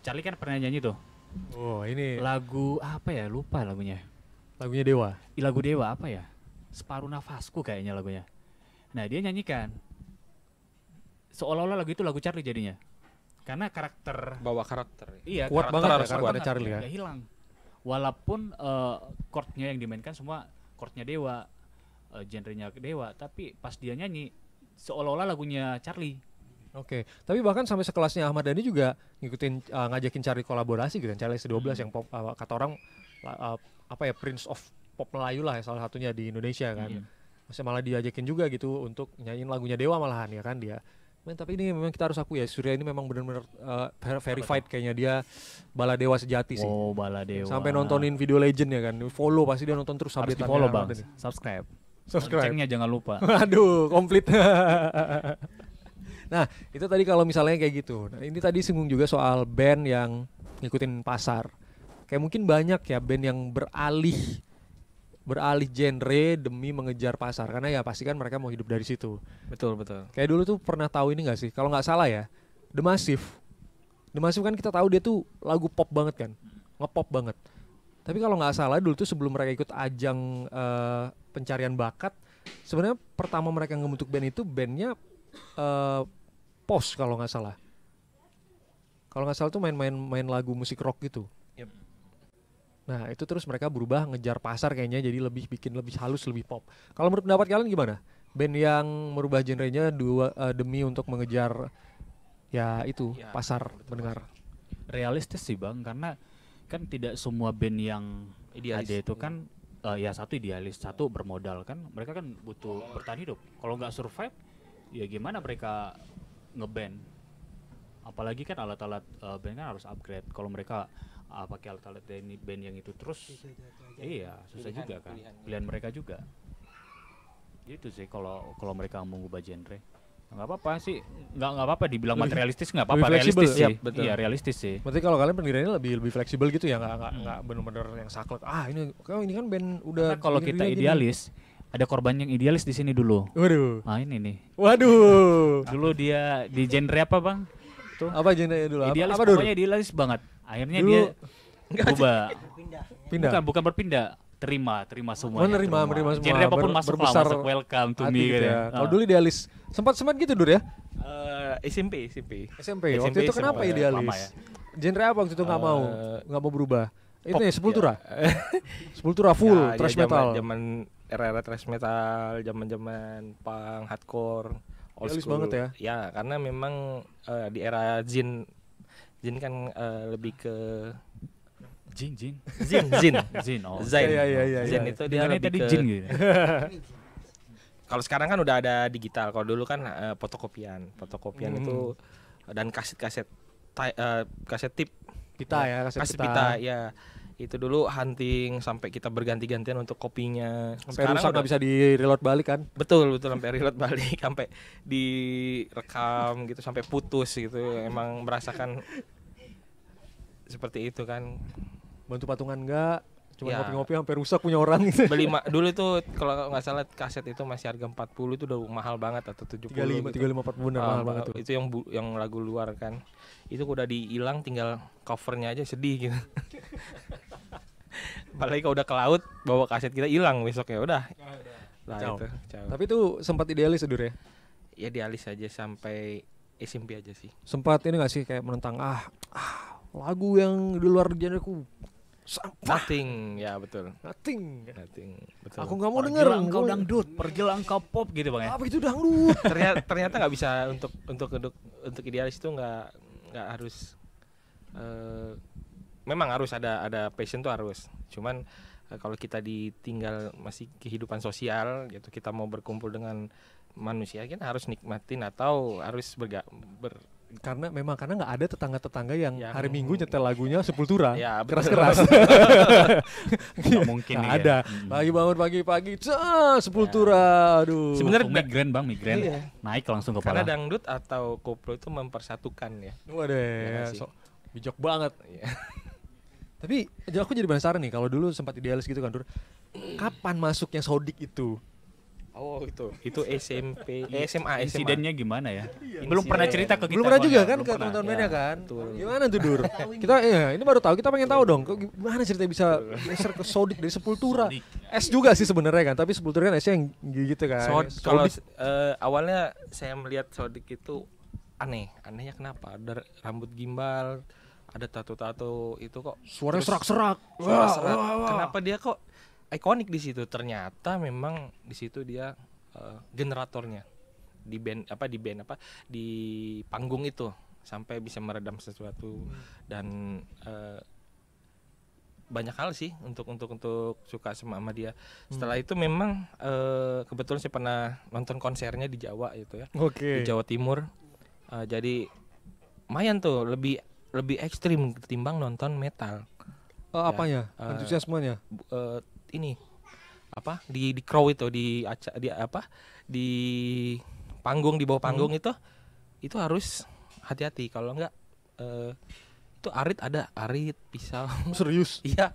Charlie kan pernah nyanyi tuh. Oh, ini Lagu apa ya? Lupa lagunya. lagunya Dewa. Ih, lagu Dewa apa ya? Separuh nafasku kayaknya lagunya. Nah, dia nyanyikan. Seolah-olah lagu itu lagu Charlie jadinya. Karena karakter Bawa karakter. iya, Kuat karakter banget ya harus karakternya kuat, Charlie ya. nggak hilang. Walaupun eh, chordnya yang dimainkan semua chordnya Dewa, eh, genrenya Dewa, tapi pas dia nyanyi seolah-olah lagunya Charlie. Oke, tapi bahkan sampai sekelasnya Ahmad Dhani juga ngikutin uh, ngajakin cari kolaborasi gitu kan, Charlie S dua belas yang pop, uh, kata orang uh, apa ya, Prince of Pop Melayu lah ya, salah satunya di Indonesia kan. Iya. Maksudnya malah diajakin juga gitu untuk nyanyiin lagunya Dewa malahan ya kan dia. Men, tapi ini memang kita harus akui ya, Surya ini memang benar-benar uh, ver- verified kayaknya dia bala dewa sejati sih. Oh, Bala Dewa. Sampai nontonin video legend ya kan, follow pasti dia nonton terus harus di update-annya follow Ahmad bang, Dhani. subscribe. Subscribe. Loncengnya jangan lupa. Aduh, komplit. Nah, itu tadi kalau misalnya kayak gitu. Nah, ini tadi singgung juga soal band yang ngikutin pasar. Kayak mungkin banyak ya band yang beralih beralih genre demi mengejar pasar, karena ya pasti kan mereka mau hidup dari situ. Betul, betul. Kayak dulu tuh pernah tahu ini gak sih? Kalau nggak salah ya, The Massive. The Massive kan kita tahu dia tuh lagu pop banget kan, ngepop banget. Tapi kalau nggak salah dulu tuh sebelum mereka ikut ajang uh, pencarian bakat, sebenarnya pertama mereka ngebentuk band itu bandnya uh, Pos kalau nggak salah. Kalau nggak salah tuh main-main main lagu musik rock gitu. Yep. Nah itu terus mereka berubah ngejar pasar kayaknya, jadi lebih bikin lebih halus, lebih pop. Kalau menurut pendapat kalian gimana? Band yang merubah genrenya dua uh, demi untuk mengejar ya itu Ya, pasar betul. pendengar. Realistis sih bang, karena kan tidak semua band yang Idealis. ada itu kan eh, ya satu idealis, satu bermodal kan. Mereka kan butuh bertahan hidup. Kalau nggak survive, ya gimana mereka ngeband? Apalagi kan alat-alat eh, band kan harus upgrade. Kalau mereka ah, pakai alat-alat dari band yang itu terus, iya susah Pilihan, juga kan. pilihan. Pilihan mereka juga. Itu sih kalau kalau mereka mengubah genre. Nggak apa-apa sih, nggak nggak apa-apa dibilang Lebih- materialistis nggak lebih apa-apa, fleksibel. realistis sih. Yap, betul. Iya realistis sih. Berarti kalau kalian pendiriannya lebih lebih fleksibel gitu ya, nggak nggak Hmm. nggak benar-benar yang saklek. Ah ini, oh, ini kan band udah. Karena kalau kita pendirinya gini. idealis, ada korban yang idealis di sini dulu. Waduh, Nah ini nih. waduh. Dulu dia di genre apa bang? Tuh. Apa genrenya dulu? Apa, Idealis apa dulu? pokoknya idealis banget. Akhirnya Dulu dia berubah. pindah. Bukan bukan berpindah. Terima, terima semua. Menerima, menerima semua. Genre apapun Ber- masuk lah, berbesar masuk welcome to hati me gitu gitu ya. ya. Kalau Ah. dulu idealis, sempat sempat gitu Dur ya. Eh, S M P, S M P. S M P. Waktu itu kenapa sempat idealis? lama ya. Genre apa waktu itu nggak mau, Eh, nggak mau berubah? Itu pop, ya Sepultura. ya. Sepultura full, Ya, thrash ya, metal. Zaman, zaman era-era thrash metal, zaman-zaman punk, hardcore, old Idealis school. banget ya. Ya, karena memang eh, di era Zin, Zin kan eh, lebih ke Jin, Jin. Zin, Zin. Jin, oh. Zain. Iya, iya, iya, Zin iya. itu dia Dengarnya lebih tadi ke Jin gitu. kalau sekarang kan udah ada digital. Kalau dulu kan eh, fotokopian, fotokopian Hmm. itu dan kaset-kaset ta- eh, kaset tip, Pita ya, kaset kaset pita. pita ya. Itu dulu hunting sampai kita berganti-gantian untuk kopinya. Sampai rusak nggak bisa di reload balik kan? betul betul sampai reload balik, sampai direkam gitu, sampai putus gitu. Emang merasakan seperti itu kan. Bantu patungan enggak? Cuma Ya. ngopi-ngopi sampai rusak punya orang gitu. Beli ma- dulu itu kalau nggak salah kaset itu masih harga empat puluh, itu udah mahal banget, atau tujuh tiga puluh lima, puluh tiga puluh lima, empat puluh bener Ah, mahal banget tuh. itu yang bu- yang lagu luar kan. Itu udah dihilang, tinggal covernya aja, sedih gitu. Apalagi kalau udah ke laut bawa kaset kita hilang besok, ya udah. Nah, Kacau. itu. Kacau. Tapi itu sempat idealis ya, Dur ya. Ya dialis aja sampai S M P aja sih. Sempat ini nggak sih kayak menentang ah, ah lagu yang di luar genreku sampah, Nothing, ya betul. nothing. Nothing, betul. Aku nggak mau denger. Pergilah engkau Gua- dangdut, pergilah engkau pop gitu bang ya. Apa itu dangdut? ternyata ternyata nggak bisa untuk untuk untuk untuk idealis itu nggak nggak harus eh, memang harus ada ada passion tuh harus, cuman eh, kalau kita ditinggal masih kehidupan sosial gitu, kita mau berkumpul dengan manusia kan harus nikmatin atau harus berga, ber Karena memang karena nggak ada tetangga-tetangga yang Yang- hari Minggu nyetel lagunya Sepultura Ya, betul. keras-keras. Nggak mungkin Nggak nih ada. ya. Hmm. Pagi bangun pagi-pagi, cah, Sepultura, aduh. Sebenarnya Langsung migren bang, migren. Iya. Naik langsung karena kepala. dangdut atau koplo itu mempersatukan ya. Waduh, nggak sih? sok bijak banget. Iya. Tapi aku jadi penasaran nih, kalau dulu sempat idealis gitu kan, Dur. Kapan masuknya Sodik itu? Oh itu, itu S M P, eh, S M A, S M A. Insidennya gimana ya? Belum pernah cerita ke kita. Belum pernah juga soalnya. kan Belum ke pernah. teman-teman Ya, ya kan? betul. Gimana tuh Dur? Kita ya ini baru tahu, kita pengen tahu dong. Kok gimana ceritanya bisa geser ke Sodik dari Sepultura? S juga sih sebenarnya kan, tapi Sepultura kan S-nya yang gitu kan. Sod, kalau eh, awalnya saya melihat Sodik itu aneh, anehnya kenapa? Ada rambut gimbal, ada tato-tato itu kok suaranya terus serak-serak. serak-serak. Wah, wah, wah. Kenapa dia kok ikonik di situ? Ternyata memang di situ dia uh, generatornya di band apa di band apa di panggung itu sampai bisa meredam sesuatu dan uh, banyak hal sih untuk untuk untuk suka sama, sama dia. Setelah itu memang uh, kebetulan saya pernah nonton konsernya di Jawa itu ya. Oke. Di Jawa Timur. Uh, jadi lumayan tuh lebih lebih ekstrim ketimbang nonton metal. Oh, apanya? uh, Antusiasmenya. Uh, ini apa di di crow itu di aca, di apa di panggung di bawah panggung Hmm. itu itu harus hati-hati kalau enggak uh, itu arit ada arit pisau. Serius. Iya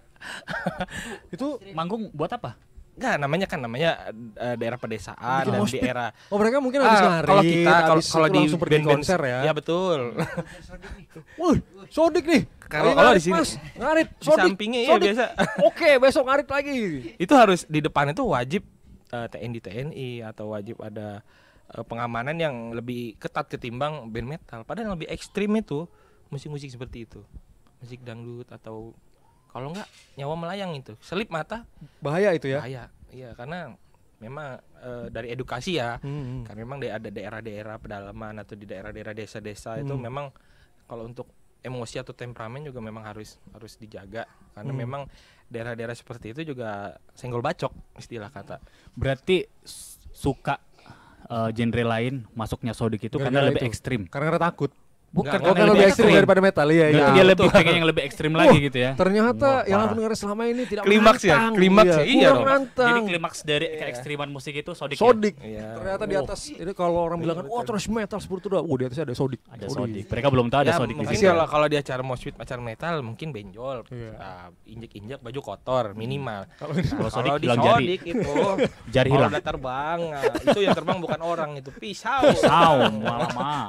Itu Manggung buat apa? enggak namanya kan namanya uh, daerah pedesaan Bikin dan moshpit. daerah oh mereka mungkin habis Ah, ngarit, kalau kita kalau habis kalau itu di langsung pergi band-band konser ya. Iya betul. Wih, Sodik nih. Kalau- Lagi kalau ngarit, di sini- Mas. Ngarit, Di Sodik. sampingnya ya Sodik. biasa. Oke, besok ngarit lagi. Itu harus di depan itu wajib uh, T N I T N I atau wajib ada uh, pengamanan yang lebih ketat ketimbang band metal. Padahal yang lebih ekstrim itu musik-musik seperti itu, musik dangdut atau kalau enggak nyawa melayang itu, selip mata Bahaya itu ya. bahaya. Iya karena memang uh, dari edukasi ya, Hmm. kan memang ada daerah-daerah pedalaman atau di daerah-daerah desa-desa itu Hmm. memang kalau untuk emosi atau temperamen juga memang harus harus dijaga karena Hmm. memang daerah-daerah seperti itu juga senggol bacok istilah kata. Berarti s- suka eh, genre lain masuknya Sodik itu Gara-gara karena lebih itu. ekstrim. Karena karena takut. Bukan Nggak, Oh, karena kan lebih ekstrim ekstrim. daripada metal iya Berarti iya. dia lebih betul. pengen yang lebih ekstrim lagi gitu ya. Ternyata Wah, yang aku parah. dengar selama ini tidak Klimaks ya? menantang. Klimaks ya? Iya kurang dong. menantang. Jadi klimaks dari keekstriman musik itu Sodik. ya? Sodik. Iya. Ternyata di atas ini kalau orang bilang kan, oh thrash metal Sepultura. Oh, di atasnya ada Sodik. Ada Sodik. Mereka belum tahu ada Ya, Sodik di mungkin situ. kalau kalau di acara moshpit acara metal mungkin benjol, Iya. ah, injek-injek baju kotor minimal. Kalau Nah, Kalau Sodik kalau di hilang jari. Sodik itu Jari kalau hilang. udah terbang, nah, itu yang terbang bukan orang itu pisau. Pisau, malah mah.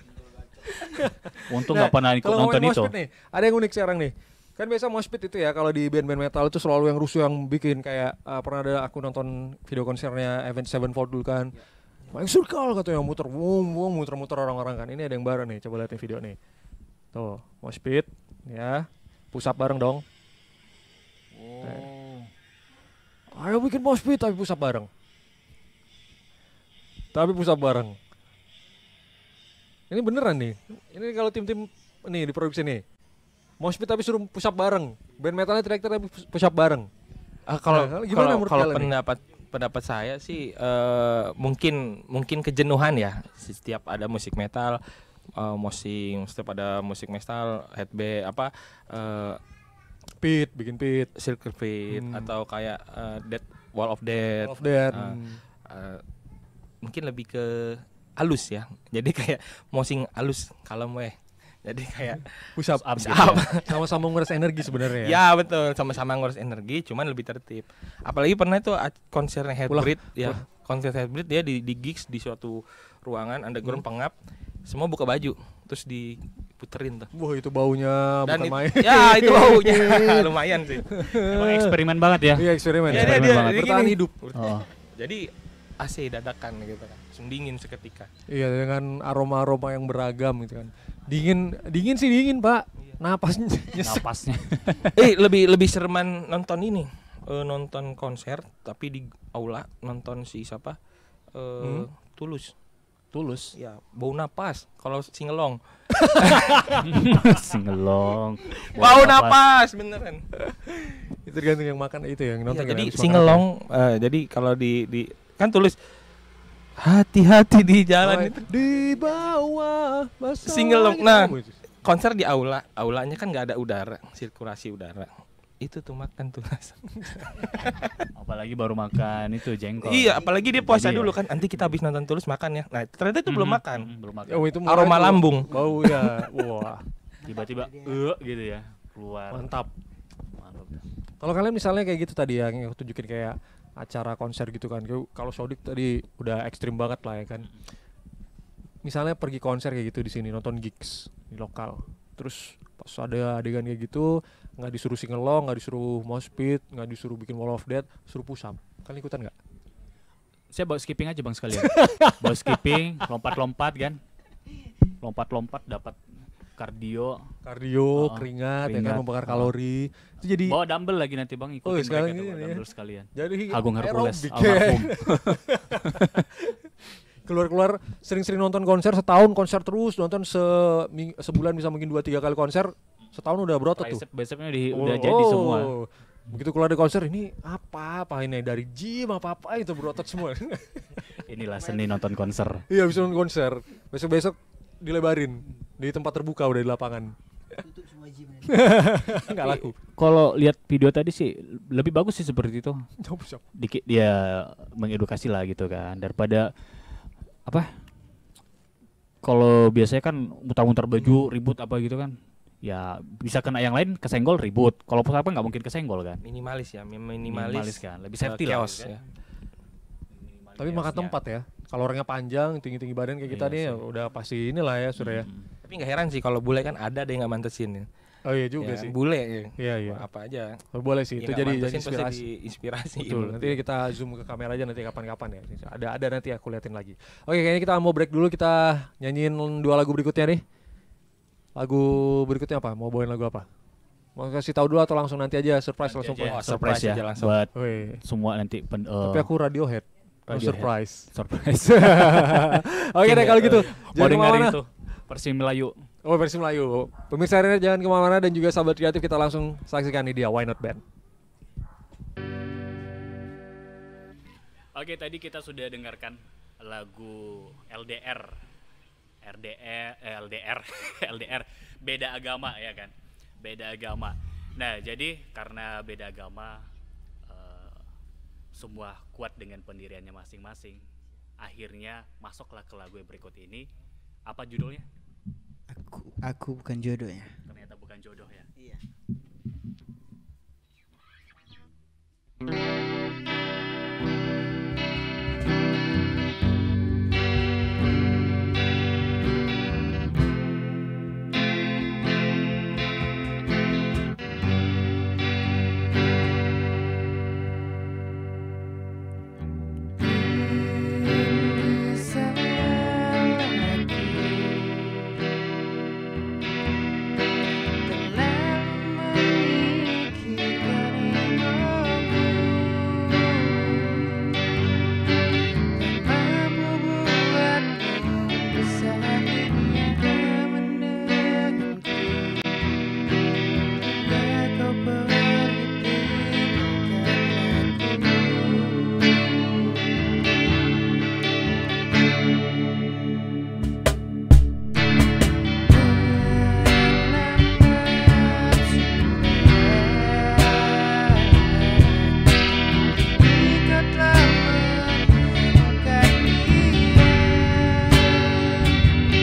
Untung nggak pernah ikut kalau nonton ngomongin itu. moshpit nih, ada yang unik sekarang nih. Kan biasa moshpit itu ya kalau di band-band metal itu selalu yang rusuh yang bikin kayak uh, pernah ada aku nonton video konsernya Avenged Sevenfold dulu kan. Main circle katanya muter, wung wung muter-muter orang-orang kan. Ini ada yang baru nih, coba lihat nih video nih. Tuh, moshpit ya. Push up bareng dong. Oh. Ayo bikin moshpit tapi push up bareng. Tapi push up bareng. Ini beneran nih. Ini kalau tim-tim nih di produksi nih. Moshpit tapi suruh push up bareng. Band metalnya teriak-teriak tapi push up bareng. Ah, kalau Nah, gimana kalau menurut kalau kalian nih? pendapat pendapat saya sih eh, mungkin mungkin kejenuhan ya setiap ada musik metal eh, musik setiap ada musik metal headbang apa eh, Pit, bikin pit. circle pit Hmm. atau kayak eh, Dead Wall of Death All of that. Ah. Hmm. eh, mungkin lebih ke halus ya jadi kayak mosing halus kalem weh jadi kayak Push up, push gitu up. ya. Sama-sama nguras energi sebenarnya ya. ya betul sama-sama ngurus energi cuman lebih tertib apalagi pernah itu a- konsernya Headbreed ya konser Headbreed dia di, di gigs di suatu ruangan underground Hmm. pengap semua buka baju terus diputerin tuh Wah, itu baunya dan bukan it- main. ya itu baunya lumayan sih Emang eksperimen banget ya. Iya, eksperimen. Ya, dia- eksperimen dia- banget. dia Bertahan gini. hidup. Oh. jadi A C dadakan gitu kan langsung dingin seketika Iya, dengan aroma-aroma yang beragam gitu kan. Dingin, dingin sih dingin, Pak. Napasnya nyesek. Napasnya. eh lebih lebih sereman nonton ini eh, nonton konser tapi di aula nonton si siapa eh, Hmm. Tulus Tulus. ya bau napas kalau singelong Singelong. bau napas beneran Itu tergantung yang makan itu yang nonton. Iya, jadi yang habis makan singelong eh, jadi kalau di di kan Tulus hati-hati di apa. jalan Oh, itu di bawah basah Singelong. langit. Nah. Oh, itu. konser di aula aulanya kan nggak ada udara sirkulasi udara itu tuh makan tuh Apalagi baru makan itu jengkol. iya apalagi dia puasa Jadi ya. dulu kan nanti kita habis nonton Tulus makan ya nah ternyata itu belum Mhm, makan mhm, belum makan. Oh, itu Aroma mulai tuh lambung. Bau ya. Wah, Tiba-tiba eh gitu ya keluar. mantap. Mantap. Kalau kalian misalnya kayak gitu tadi yang aku tunjukin kayak acara konser gitu kan. Kayak kalau Sodik tadi udah ekstrim banget lah ya kan. Misalnya pergi konser kayak gitu di sini, nonton gigs di lokal. Terus pas ada adegan kayak gitu, nggak disuruh singelong, nggak disuruh mosh pit, nggak disuruh bikin wall of death, suruh push up. Kalian ikutan nggak? Saya bawa skipping aja bang sekalian. Bawa skipping, lompat-lompat kan. Lompat-lompat dapat kardio. Kardio, Oh, keringat, ya kan, keringat. membakar Oh. kalori. Itu jadi Bawa dumbbell lagi nanti bang, ikutin Oh, mereka sekarang tuh ini bawa ya. dumbbell sekalian. jadi Agung Hercules, aerobik ya. almarhum. Keluar-keluar sering-sering nonton konser setahun, konser terus nonton se sebulan bisa mungkin dua tiga kali konser, setahun udah berotot tuh. Tricep, bicepnya di, udah jadi semua. Begitu keluar dari konser ini apa apa ini dari gym apa apa itu berotot semua. Inilah seni nonton konser. Iya bisa nonton konser. Besok-besok dilebarin di tempat terbuka udah di lapangan. Tutup semua gym. Nggak laku. Kalau lihat video tadi sih lebih bagus sih seperti itu. Jauh siap. Dikit dia mengedukasi lah gitu kan, daripada apa? Kalau biasanya kan mutar-mutar baju ribut apa gitu kan, ya bisa kena yang lain kesenggol ribut. Kalau push up kan nggak mungkin kesenggol kan. Minimalis ya, minimalis, Minimalis kan, lebih eh, safety lah. chaos kan. ya. Tapi makan tempat ya. Kalau orangnya panjang, tinggi-tinggi badan kayak kita Iya nih ya sih. udah pasti inilah ya Surya. Hmm. Tapi nggak heran sih kalau bule kan ada deh yang nggak mantesin ya. Oh iya juga Ya, sih. bule ya. Iya iya. Apa aja. Oh, boleh sih. Ya, Itu nggak jadi jadi mantesin pasti inspirasi. diinspirasi. Betul. Nanti kita zoom ke kamera aja nanti kapan-kapan ya. Ada ada nanti aku liatin lagi. Oke, kayaknya kita mau break dulu, kita nyanyiin dua lagu berikutnya nih. Lagu berikutnya apa? Mau bawain lagu apa? Mau kasih tahu dulu atau langsung nanti aja surprise Nanti langsung? aja, Oh, surprise surprise ya aja langsung. buat Woi. semua nanti pen, eh, Tapi aku Radiohead. Oh, Radiohead. surprise. surprise. Oke deh kalau gitu. Mau Jangan dengerin kemana-mana. itu versi Melayu. Oh versi Melayu. Pemirsa Renet jangan kemana-mana dan juga sahabat kreatif, kita langsung saksikan nih dia Why Not Band. Oke, tadi kita sudah dengarkan lagu L D R, R D R, eh, L D R, L D R, beda agama ya kan, beda agama. Nah, jadi karena beda agama, eh, semua kuat dengan pendiriannya masing-masing. Akhirnya masuklah ke lagu yang berikut ini. Apa judulnya? Aku aku bukan jodoh ya. Ternyata bukan jodoh ya. Iya. Ikatlah menemukan dia.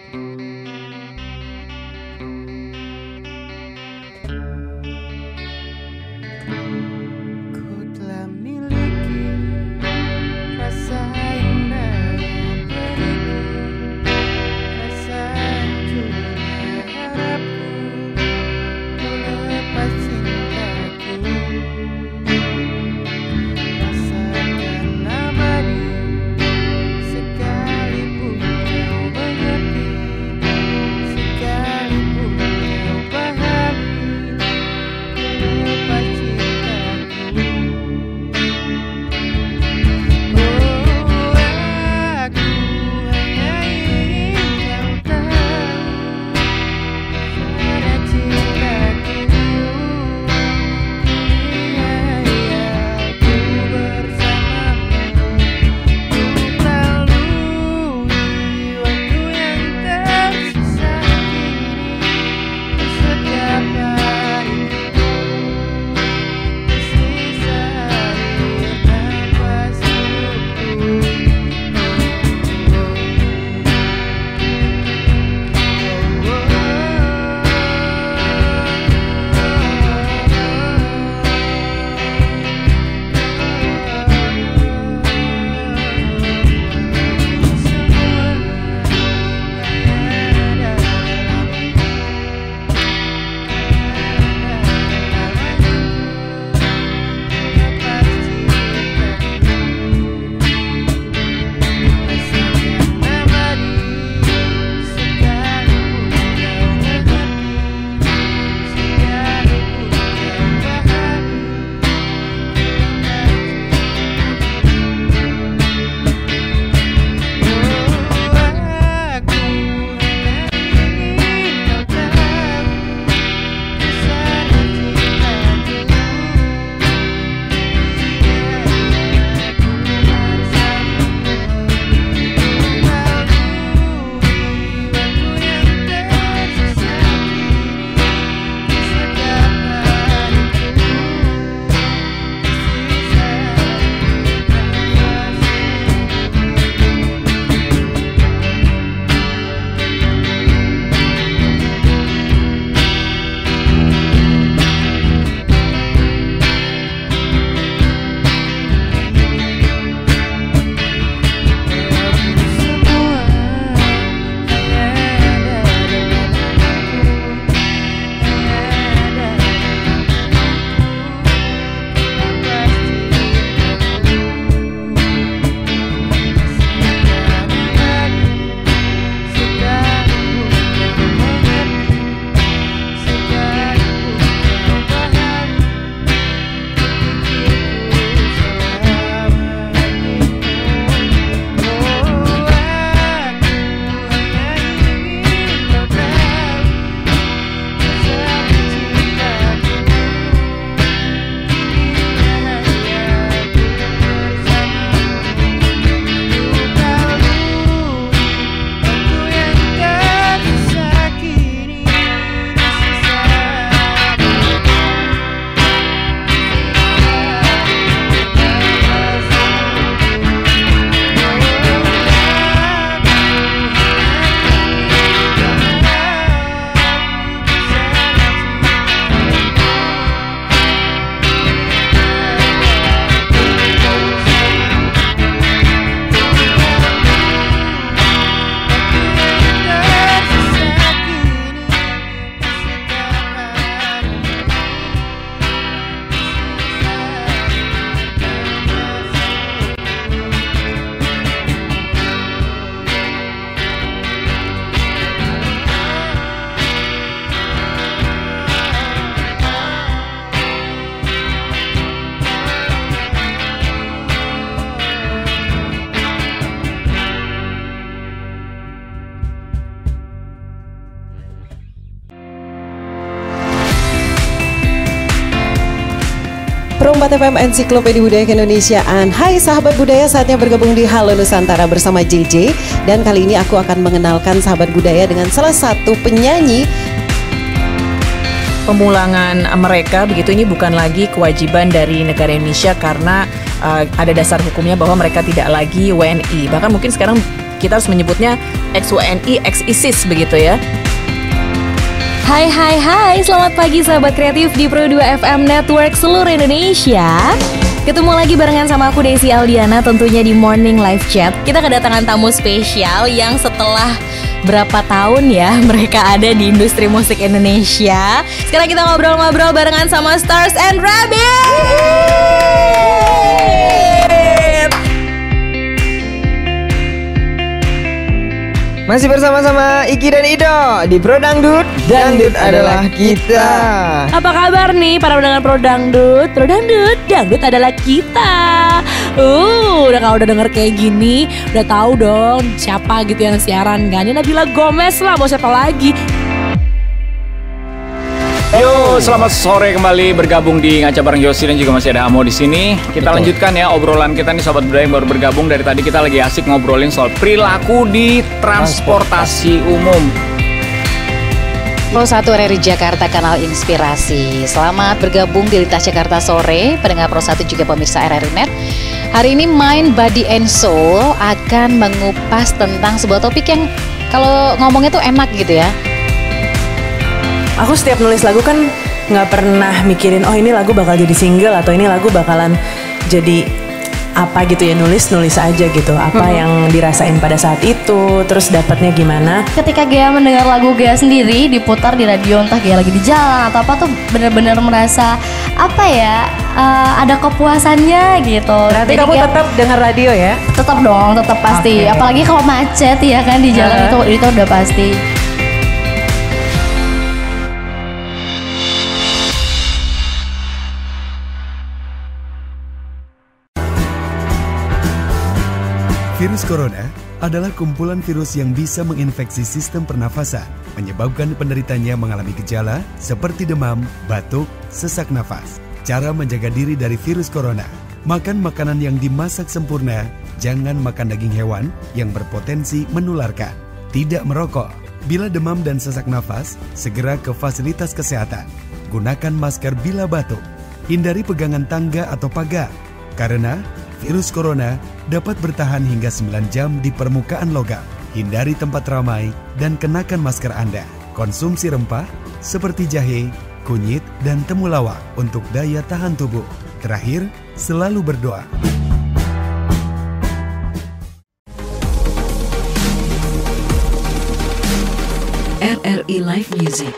Perempat F M Ensiklopedia Budaya Keindonesiaan. Hai sahabat budaya, saatnya bergabung di Halo Nusantara bersama J J. Dan kali ini aku akan mengenalkan sahabat budaya dengan salah satu penyanyi. Pemulangan mereka begitu ini bukan lagi kewajiban dari negara Indonesia karena uh, ada dasar hukumnya bahwa mereka tidak lagi W N I. Bahkan mungkin sekarang kita harus menyebutnya X W N I X ISIS begitu ya. Hai hai hai, selamat pagi sahabat kreatif di Pro dua F M Network seluruh Indonesia. Ketemu lagi barengan sama aku Desi Aldiana tentunya di Morning Live Chat. Kita kedatangan tamu spesial yang setelah berapa tahun ya mereka ada di industri musik Indonesia. Sekarang kita ngobrol-ngobrol barengan sama Stars and Rabbit. Masih bersama-sama Iki dan Ido di Pro Dangdut. Dangdut adalah kita. Apa kabar nih para pendengar Pro Dangdut? Pro Dangdut, Dangdut adalah kita. Uh, udah kalau udah denger kayak gini, udah tahu dong siapa gitu yang siaran kan? Ini Nabila Gomez lah, mau siapa lagi? Yo, selamat sore kembali bergabung di Ngaca bareng Yosi dan juga masih ada Amo di sini. Kita Betul. lanjutkan ya obrolan kita nih sobat budaya yang baru bergabung. Dari tadi kita lagi asik ngobrolin soal perilaku di transportasi umum. Pro satu R R I Jakarta, kanal inspirasi. Selamat bergabung di Lintas Jakarta Sore, pendengar Pro satu juga pemirsa R R I Net. Hari ini Mind, Body and Soul akan mengupas tentang sebuah topik yang kalau ngomongnya tuh enak gitu ya. Aku setiap nulis lagu kan nggak pernah mikirin oh ini lagu bakal jadi single atau ini lagu bakalan jadi apa gitu ya, nulis nulis aja gitu apa hmm. yang dirasain pada saat itu, terus dapatnya gimana. Ketika Gea mendengar lagu Gea sendiri diputar di radio, entah Gea lagi di jalan atau apa, tuh benar-benar merasa apa ya, uh, ada kepuasannya gitu. Berarti jadi kamu Gea, tetap dengar radio ya? Tetap dong, tetap pasti. Okay. Apalagi kalau macet ya kan di jalan uh. itu itu udah pasti. Virus corona adalah kumpulan virus yang bisa menginfeksi sistem pernafasan, menyebabkan penderitanya mengalami gejala seperti demam, batuk, sesak nafas. Cara menjaga diri dari virus corona: makan makanan yang dimasak sempurna, jangan makan daging hewan yang berpotensi menularkan. Tidak merokok. Bila demam dan sesak nafas, segera ke fasilitas kesehatan. Gunakan masker bila batuk. Hindari pegangan tangga atau pagar, karena virus corona dapat bertahan hingga sembilan jam di permukaan logam. Hindari tempat ramai dan kenakan masker Anda. Konsumsi rempah seperti jahe, kunyit, dan temulawak untuk daya tahan tubuh. Terakhir, selalu berdoa. R R I Live Music.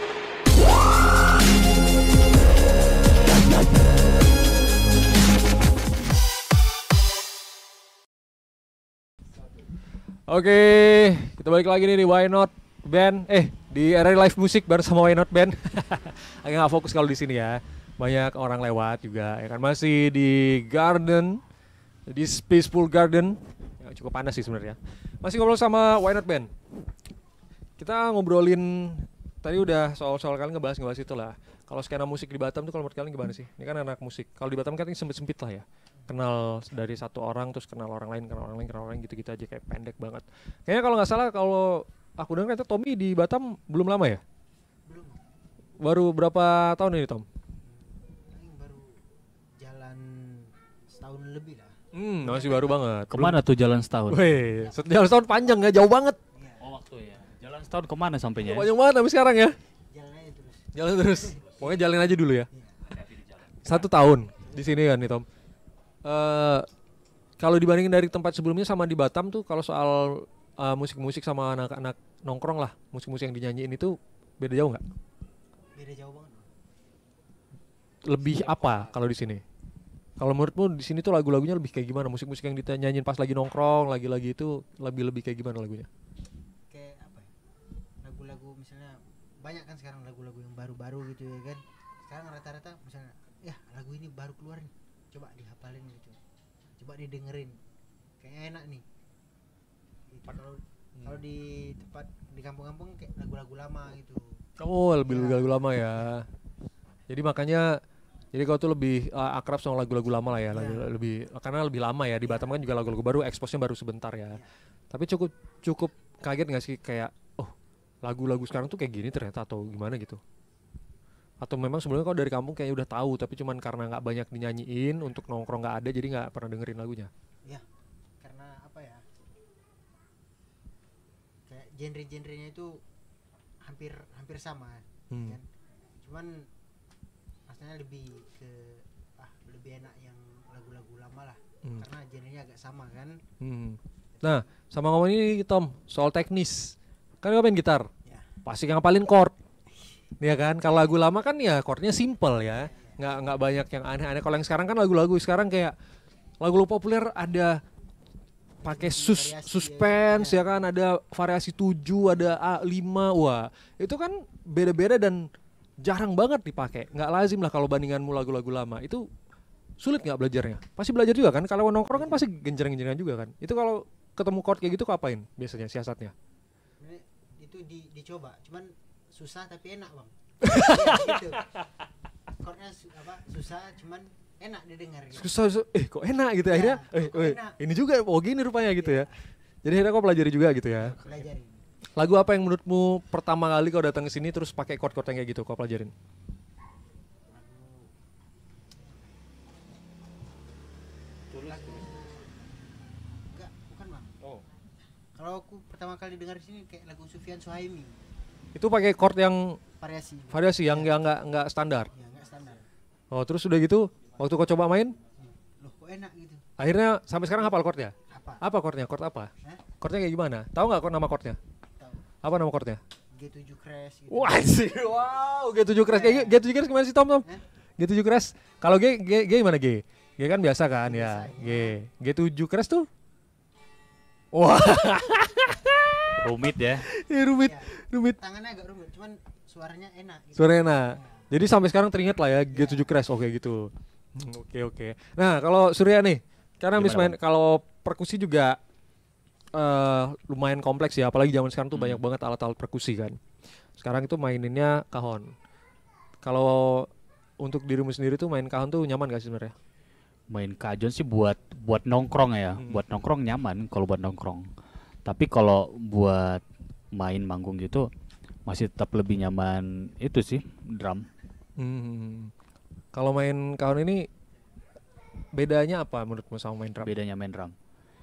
Oke, kita balik lagi nih di Why Not Band, eh di R R I Live Music bareng sama Why Not Band. Agak nggak fokus kalau di sini ya, banyak orang lewat juga, ya kan. Masih di Garden, di Peaceful Garden, ya, cukup panas sih sebenarnya. Masih ngobrol sama Why Not Band. Kita ngobrolin tadi udah soal-soal kalian ngebahas ngebahas itu lah. Kalau skena musik di Batam tuh kalau menurut kalian gimana sih? Ini kan anak musik. Kalau di Batam kan sempit-sempit lah ya. Kenal dari satu orang terus kenal orang lain, kenal orang lain, kenal orang lain gitu-gitu aja, kayak pendek banget. Kayaknya kalau nggak salah kalau aku dengar kata Tommy di Batam belum lama ya? Belum. Baru berapa tahun ini Tom? Baru jalan setahun lebih lah. Hmm, masih baru banget. Kemana tuh jalan setahun? Weh, jalan setahun panjang ya, jauh banget. Oh waktu ya. Jalan setahun kemana sampainya? Panjang banget tapi sekarang ya. Jalan aja terus. Jalan terus. Pokoknya jalan aja dulu ya. Satu tahun di sini kan nih Tom. Uh, kalau dibandingin dari tempat sebelumnya sama di Batam tuh, kalau soal uh, musik-musik sama anak-anak nongkrong lah, musik-musik yang dinyanyiin itu beda jauh nggak? Beda jauh banget. Lebih apa kalau di sini? Kalau menurutmu di sini tuh lagu-lagunya lebih kayak gimana? Musik-musik yang dinyanyiin pas lagi nongkrong, lagi-lagi itu lebih-lebih kayak gimana lagunya? Kayak apa ya? Lagu-lagu misalnya banyak kan sekarang lagu-lagu yang baru-baru gitu ya kan. Sekarang rata-rata misalnya, ya lagu ini baru keluar nih, coba dihafalin gitu, coba didengerin, kayaknya enak nih gitu. Kalau hmm. kalau di tempat di kampung-kampung kayak lagu-lagu lama gitu. Oh lebih ya. lagu-lagu lama ya. Jadi makanya jadi kau tuh lebih uh, akrab sama lagu-lagu lama lah ya, ya. Lagu, lebih karena lebih lama ya. Di Batam kan juga lagu-lagu baru, eksposnya baru sebentar ya. ya. Tapi cukup cukup kaget nggak sih kayak oh lagu-lagu sekarang tuh kayak gini ternyata, atau gimana gitu? Atau memang sebelumnya kau dari kampung kayaknya udah tahu tapi cuman karena nggak banyak dinyanyiin untuk nongkrong nggak ada jadi nggak pernah dengerin lagunya? Ya karena apa ya, genre-genrenya itu hampir hampir sama Hmm. kan. Cuman rasanya lebih ke ah lebih enak yang lagu-lagu lama lah. Hmm. Karena genrenya agak sama kan. Hmm. Nah, sama ngomong ini Tom, soal teknis. Kan gue main gitar. Ya. Pasti ngapalin chord. Ya kan? Kalau lagu lama kan ya chordnya simple ya. Nggak nggak banyak yang aneh-aneh. Kalau yang sekarang kan lagu-lagu sekarang kayak lagu-lagu populer ada pakai sus suspense ya kan, ada variasi tujuh, ada A lima. Wah, itu kan beda-beda dan jarang banget dipakai. Nggak lazim lah kalau bandinganmu lagu-lagu lama. Itu sulit nggak belajarnya? Pasti belajar juga kan? Kalau nongkrong kan pasti genjreng-genjrengan juga kan? Itu kalau ketemu chord kayak gitu ngapain biasanya siasatnya? Sebenarnya itu di, dicoba, cuman susah tapi enak bang. Ya, gitu. Chordnya su- apa susah, cuman enak didengar. Gitu. Susah, susah, eh kok enak gitu akhirnya? Ya, Eh, kok eh, enak. ini juga, oh gini rupanya gitu ya. Jadi akhirnya kau pelajari juga gitu ya. Pelajari. Lagu apa yang menurutmu pertama kali kau datang ke sini terus pakai chord-chord yang kayak gitu kau pelajarin? Enggak, bukan bang. Oh. Kalau aku pertama kali dengar di sini kayak lagu Sufyan Suhaimi, Itu pakai chord yang variasi. variasi yang yang nggak nggak standar. Ya enggak standar. Oh terus udah gitu waktu kau coba main, Loh kok enak gitu. akhirnya sampai sekarang hafal chordnya? Apa? Apa chordnya? Chord apa? Hah? Chordnya kayak gimana? Tahu nggak kok nama chordnya? Tahu. Apa nama chordnya? G tujuh Crash gitu. Wah sih, wow, G tujuh Crash kayak G tujuh Crash gimana sih Tom Tom? G tujuh Crash. Kalau G G G gimana G? G kan biasa kan ya. G G tujuh Crash tuh. Wah. Rumit ya. Ya rumit, rumit. Tangannya agak rumit, cuman suaranya enak. Gitu. Suara enak. Jadi sampai sekarang teringat lah ya G tujuh Crash, oke gitu. Hmm, Oke oke. Nah kalau Surya nih, karena habis Gimana, main kalau perkusi juga eh, lumayan kompleks ya, apalagi zaman sekarang tuh Hmm. banyak banget alat-alat perkusi kan. Sekarang itu maininnya kahon. Kalau untuk dirimu sendiri tuh main kahon tuh nyaman gak sih sebenarnya? Main kajon sih buat buat nongkrong ya, Hmm. buat nongkrong nyaman kalau buat nongkrong. Tapi kalau buat main manggung gitu masih tetap lebih nyaman itu sih drum. Hmm. Kalau main kahon ini bedanya apa menurutmu sama main drum? Bedanya main drum.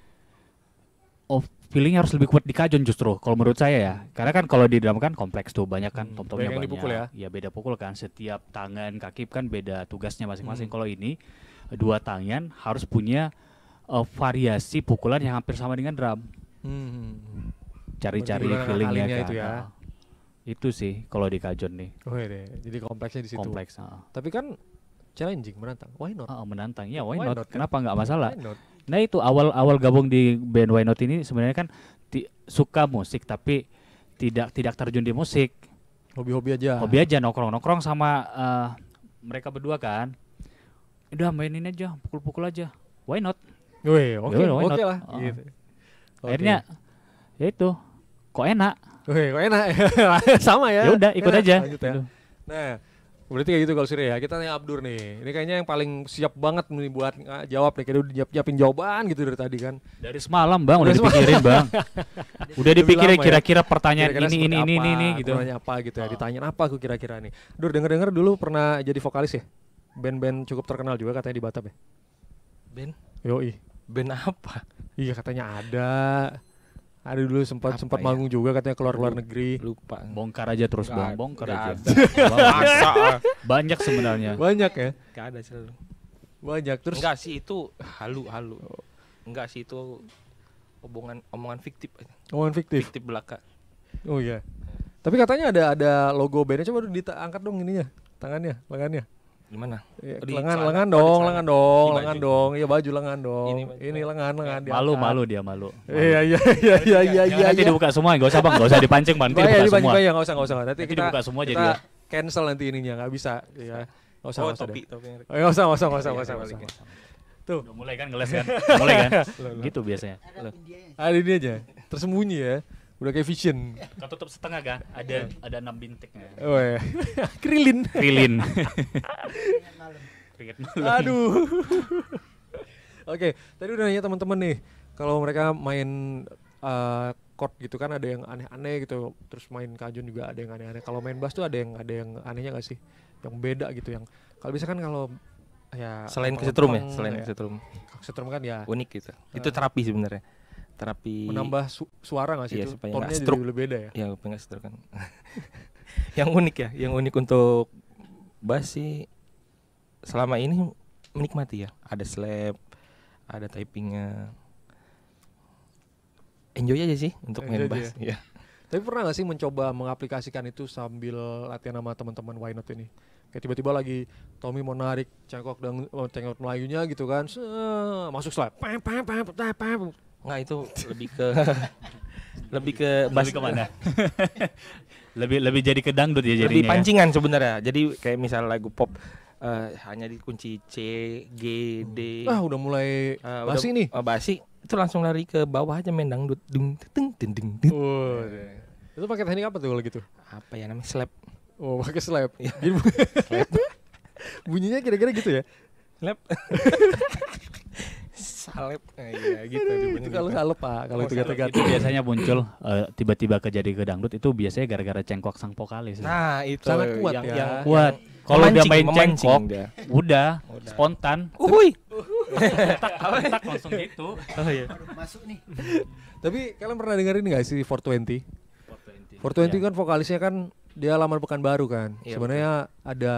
Oh, feelingnya harus lebih kuat di kajon justru kalau menurut saya ya. Karena kan kalau di drum kan kompleks tuh, banyak kan tom-tomnya banyak yang banyak. dipukul ya? Iya, beda pukul kan. Setiap tangan, kaki kan beda tugasnya masing-masing. Hmm. Kalau ini dua tangan harus punya uh, variasi pukulan yang hampir sama dengan drum. Hmm. Cari-cari Gimana feelingnya ngakalinnya kan. itu ya? Nah, itu sih kalau di kajon nih. Oh iya, jadi kompleksnya di situ. Kompleks. ah. Tapi kan challenging, menantang. Why not? Ah, menantang. Ya, why, Why not? not, kan? Kenapa nggak masalah? Why not? Nah, itu awal-awal gabung di band Why Not ini sebenarnya kan ti- suka musik tapi tidak tidak terjun di musik. Hobi-hobi aja. Hobi aja nongkrong-nongkrong sama eh, mereka berdua kan. Udah mainin aja, pukul-pukul aja. Why not? Wih, oke, Ya udah, why oke not? lah. Ah. Gitu. Oke. Akhirnya ya itu kok enak. Wih, kok enak. Sama ya. Ya udah, ikut Enak. aja. Lanjut ya. Gitu. Nah, berarti kayak gitu kalau Surya ya. Kita tanya Abdur nih. Ini kayaknya yang paling siap banget nih buat uh, jawab nih. Kita udah nyiap nyiapin jawaban gitu dari tadi kan. Dari semalam bang, udah Dari semalam. dipikirin bang. Udah Lebih dipikirin lama ya. kira-kira pertanyaan Kira-kira ini seperti ini ini apa, ini ini gitu. aku nanya apa gitu ya. Ditanyain apa aku kira-kira nih. Dur, denger-denger dulu pernah jadi vokalis ya? Band-band cukup terkenal juga katanya di Batam ya? Band? Yoi. Band apa? Iya katanya ada. Ada dulu sempat Apa sempat ya? manggung juga katanya keluar luar negeri. Lupa. Bongkar aja terus Nggak bang, ada- bongkar nggak aja. ada. Masa? ah. Banyak sebenarnya. Banyak ya? Gak ada selalu. Banyak terus. Enggak sih itu halu halu. Enggak sih itu omongan omongan fiktif. Omongan fiktif. Fiktif belaka. Oh iya. Tapi katanya ada ada logo bandnya, coba diangkat dong ininya, tangannya, lengannya. Gimana? Ya, Di lengan, celana? lengan Oh, di dong, celana. lengan dong, Di lengan baju. dong. Iya baju lengan dong. Ini Ini, baju. lengan, lengan diangkat. Malu malu dia malu. Iya iya iya iya iya iya. Nanti iya. dibuka semua, nggak usah bang, nggak usah dipancing bang, nanti Bahaya, dibuka dipancing, semua. bahaya, nggak usah nggak usah. Nanti, Nanti kita dibuka semua kita jadi ya. cancel nanti ininya, nggak bisa. Ya. Nggak usah Oh, nggak usah. topi, deh. topi. Oh, nggak usah nggak usah nggak usah nggak usah. Iya, nggak balik usah. Tuh. Udah mulai kan ngeles kan, Udah mulai kan, gitu biasanya. Ada ini aja, tersembunyi ya. Udah kayak vision. Ketutup setengah kan, ada ada enam bintiknya. Oh ya. Krilin. Krilin. Keringet malam. Aduh. Oke, tadi udah nanya teman-teman nih, kalau mereka main uh, chord gitu kan ada yang aneh-aneh gitu, terus main kajon juga ada yang aneh-aneh. Kalau main bass tuh ada yang ada yang anehnya nggak sih? Yang beda gitu yang. Kalau bisa kan kalau ya Selain lempeng-lempeng kesetrum ya, selain ya. kesetrum. Kesetrum kan ya Unik gitu. Itu terapi sebenarnya. terapi menambah su- suara nggak sih iya, itu? supaya Tonnya nggak jadi stroke. lebih beda ya? Iya, supaya nggak stroke kan. Yang unik ya, yang unik untuk bass sih selama ini menikmati ya. Ada slap, ada typingnya. Enjoy aja sih untuk main Enjoy bass. aja Ya. Tapi pernah gak sih mencoba mengaplikasikan itu sambil latihan sama teman-teman Why Not ini? Kayak tiba-tiba lagi Tommy mau narik cengkok dan oh, cengkok Melayunya gitu kan, se- masuk slap, pam pam pam pam pam. Nggak, itu lebih ke lebih ke bass Lebih kemana? lebih lebih jadi ke dangdut ya jadinya. lebih ya? pancingan sebenarnya. Jadi kayak misal lagu pop eh, hanya dikunci C, G, D. Ah udah mulai Eh, basi udah- nih. oh, basi itu langsung lari ke bawah aja main dangdut, dung teng ding ding ding. Oh, itu pakai teknik apa tuh kalau gitu? Apa ya namanya, slap. Oh pakai slap. Iya. Jadi bu- bunyinya kira-kira gitu ya? Slap. Salep. Eh, iya gitu Itu kalau salep pak, kalau itu kata-kata. Itu biasanya muncul eh, tiba-tiba kejadi ke dangdut itu biasanya gara-gara cengkok sang vokalis. Nah, itu Sangat kuat yang, ya. yang Kuat. yang Kalau dia memancing, main memancing cengkok, dia. udah, Udah. spontan. Uhuy. Tak langsung gitu. Oh iya. Baru masuk nih. Tapi kalian pernah dengerin nggak sih four twenty? four twenty Iya. kan vokalisnya kan dia laman Pekanbaru kan. Iya, Sebenarnya ada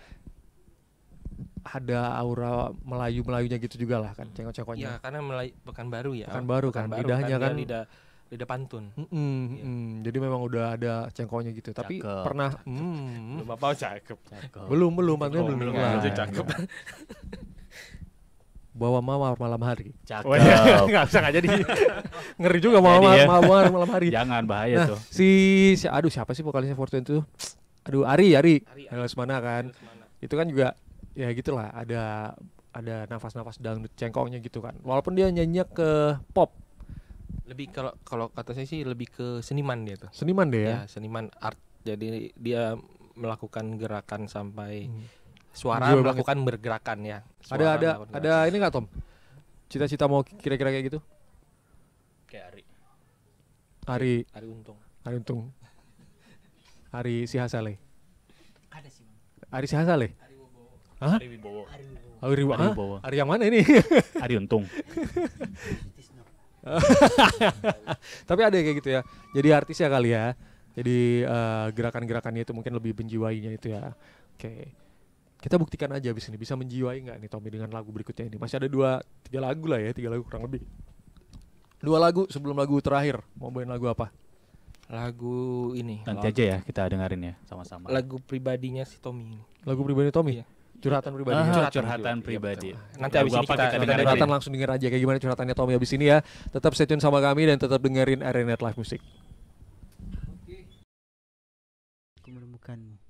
ada aura Melayu-melayunya gitu juga lah kan, Iya, cengkok-cengkoknya. karena mulai Pekanbaru ya. Pekanbaru kan, Pekanbaru lidahnya kan. dia lidah lidah pantun. Mm-mm, mm. Jadi memang udah ada cengkoknya gitu. Tapi Cakep, pernah mm, Belum apa cakep. belum belum artinya Oh, belum belum kelar. aja cakep. Bawa mawar malam hari. Cakep. Oh, iya. Nggak usah nggak jadi. Ngeri juga mawar Jadi ya. mawar malam hari. Jangan bahaya Nah, tuh. si, si aduh siapa sih vokalisnya four twenty itu? Aduh Ari, Ari. Ari, Ari Lesmana kan. Itu kan juga ya gitulah, ada ada nafas-nafas dangdut cengkoknya gitu kan. Walaupun dia nyanyinya ke pop, Lebih kalau kalau kata saya sih lebih ke seniman dia tuh. seniman deh ya. Ya, seniman art. Jadi dia melakukan gerakan sampai Hmm. suara Menjual melakukan bergerakan ya. Ada Suara ada melakukan ada ini nggak Tom? Cita-cita mau kira-kira kayak gitu? Kayak Ari. Ari, gerakan. Ari Untung. Ari Untung. Ari Sihasale. Ada sih bang. Ari Sihasale. Hah? Ari Wibowo. Ari Wibowo. Ari Wibowo. Ari Hah? Wibowo. Ari yang mana ini? Ari Untung. Tisno. Tapi ada kayak gitu ya. Jadi artis ya kali ya. Jadi eh, gerakan-gerakannya itu mungkin lebih menjiwainya itu ya. Oke. Kita buktikan aja abis ini bisa menjiwai nggak nih Tommy dengan lagu berikutnya ini. Masih ada dua, tiga lagu lah ya, tiga lagu kurang lebih. Dua lagu sebelum lagu terakhir. Mau bawain lagu apa? Lagu ini. Nanti aja ya kita dengerin ya sama-sama. Lagu pribadinya si Tommy ini. Lagu pribadi Tommy? Iya. Curhatan pribadi. Ah, Curhatan curhatan juga. pribadi. Iya, betul. Nanti Lagu abis ini apa kita- kita kita dengerin. Curhatan langsung denger aja kayak gimana curhatannya Tommy abis ini ya. Tetap stay tune sama kami dan tetap dengerin R N Net Live Music. Aku menemukanmu.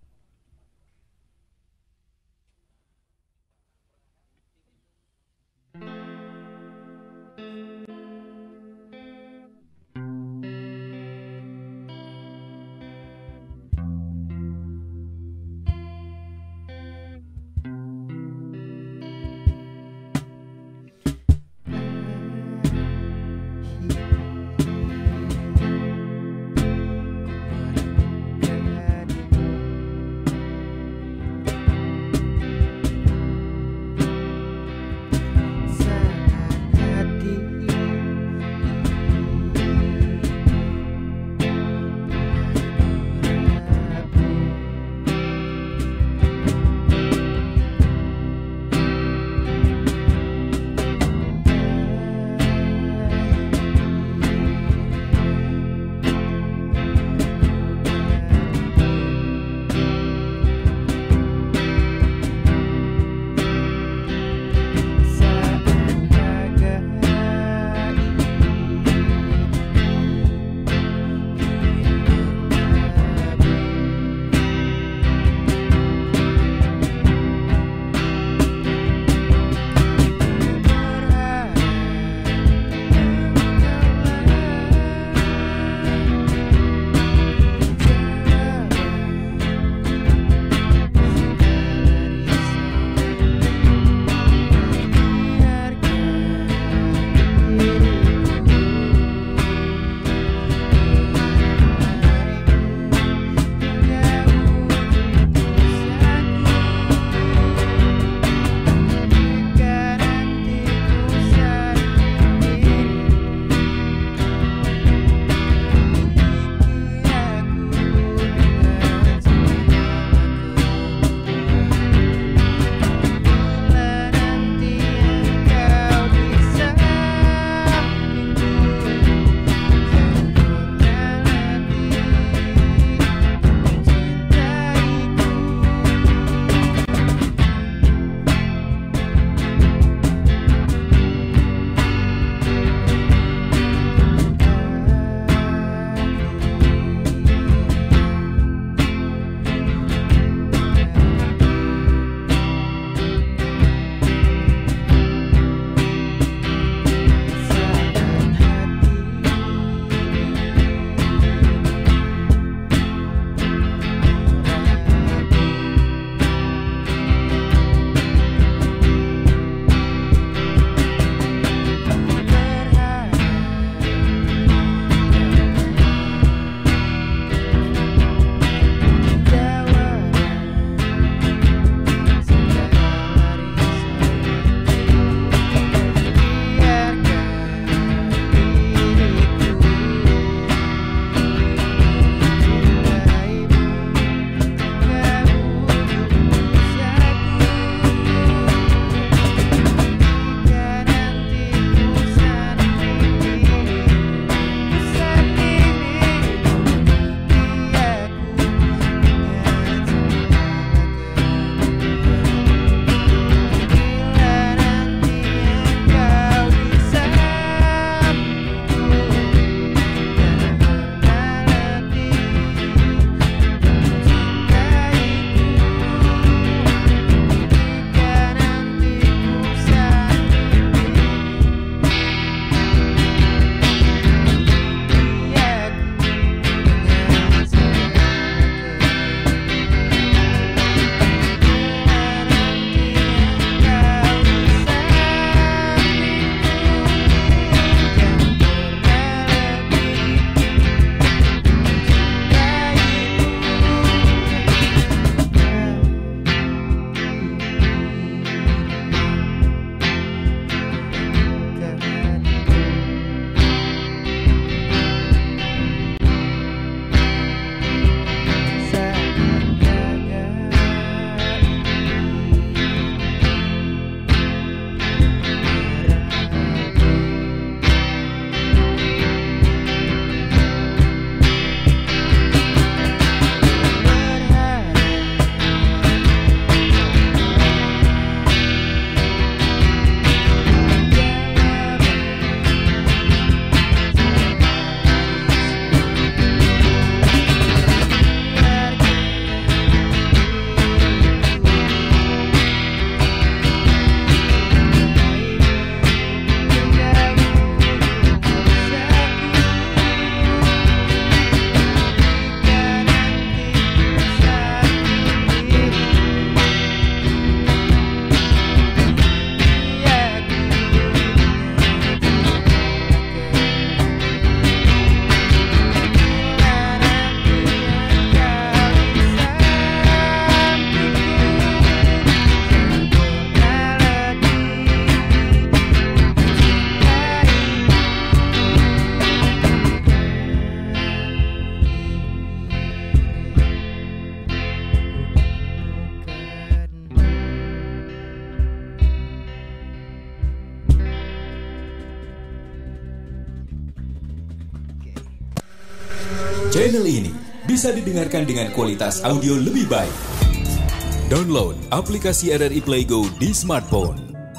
Channel ini bisa didengarkan dengan kualitas audio lebih baik. Download aplikasi R R I Play Go di smartphone.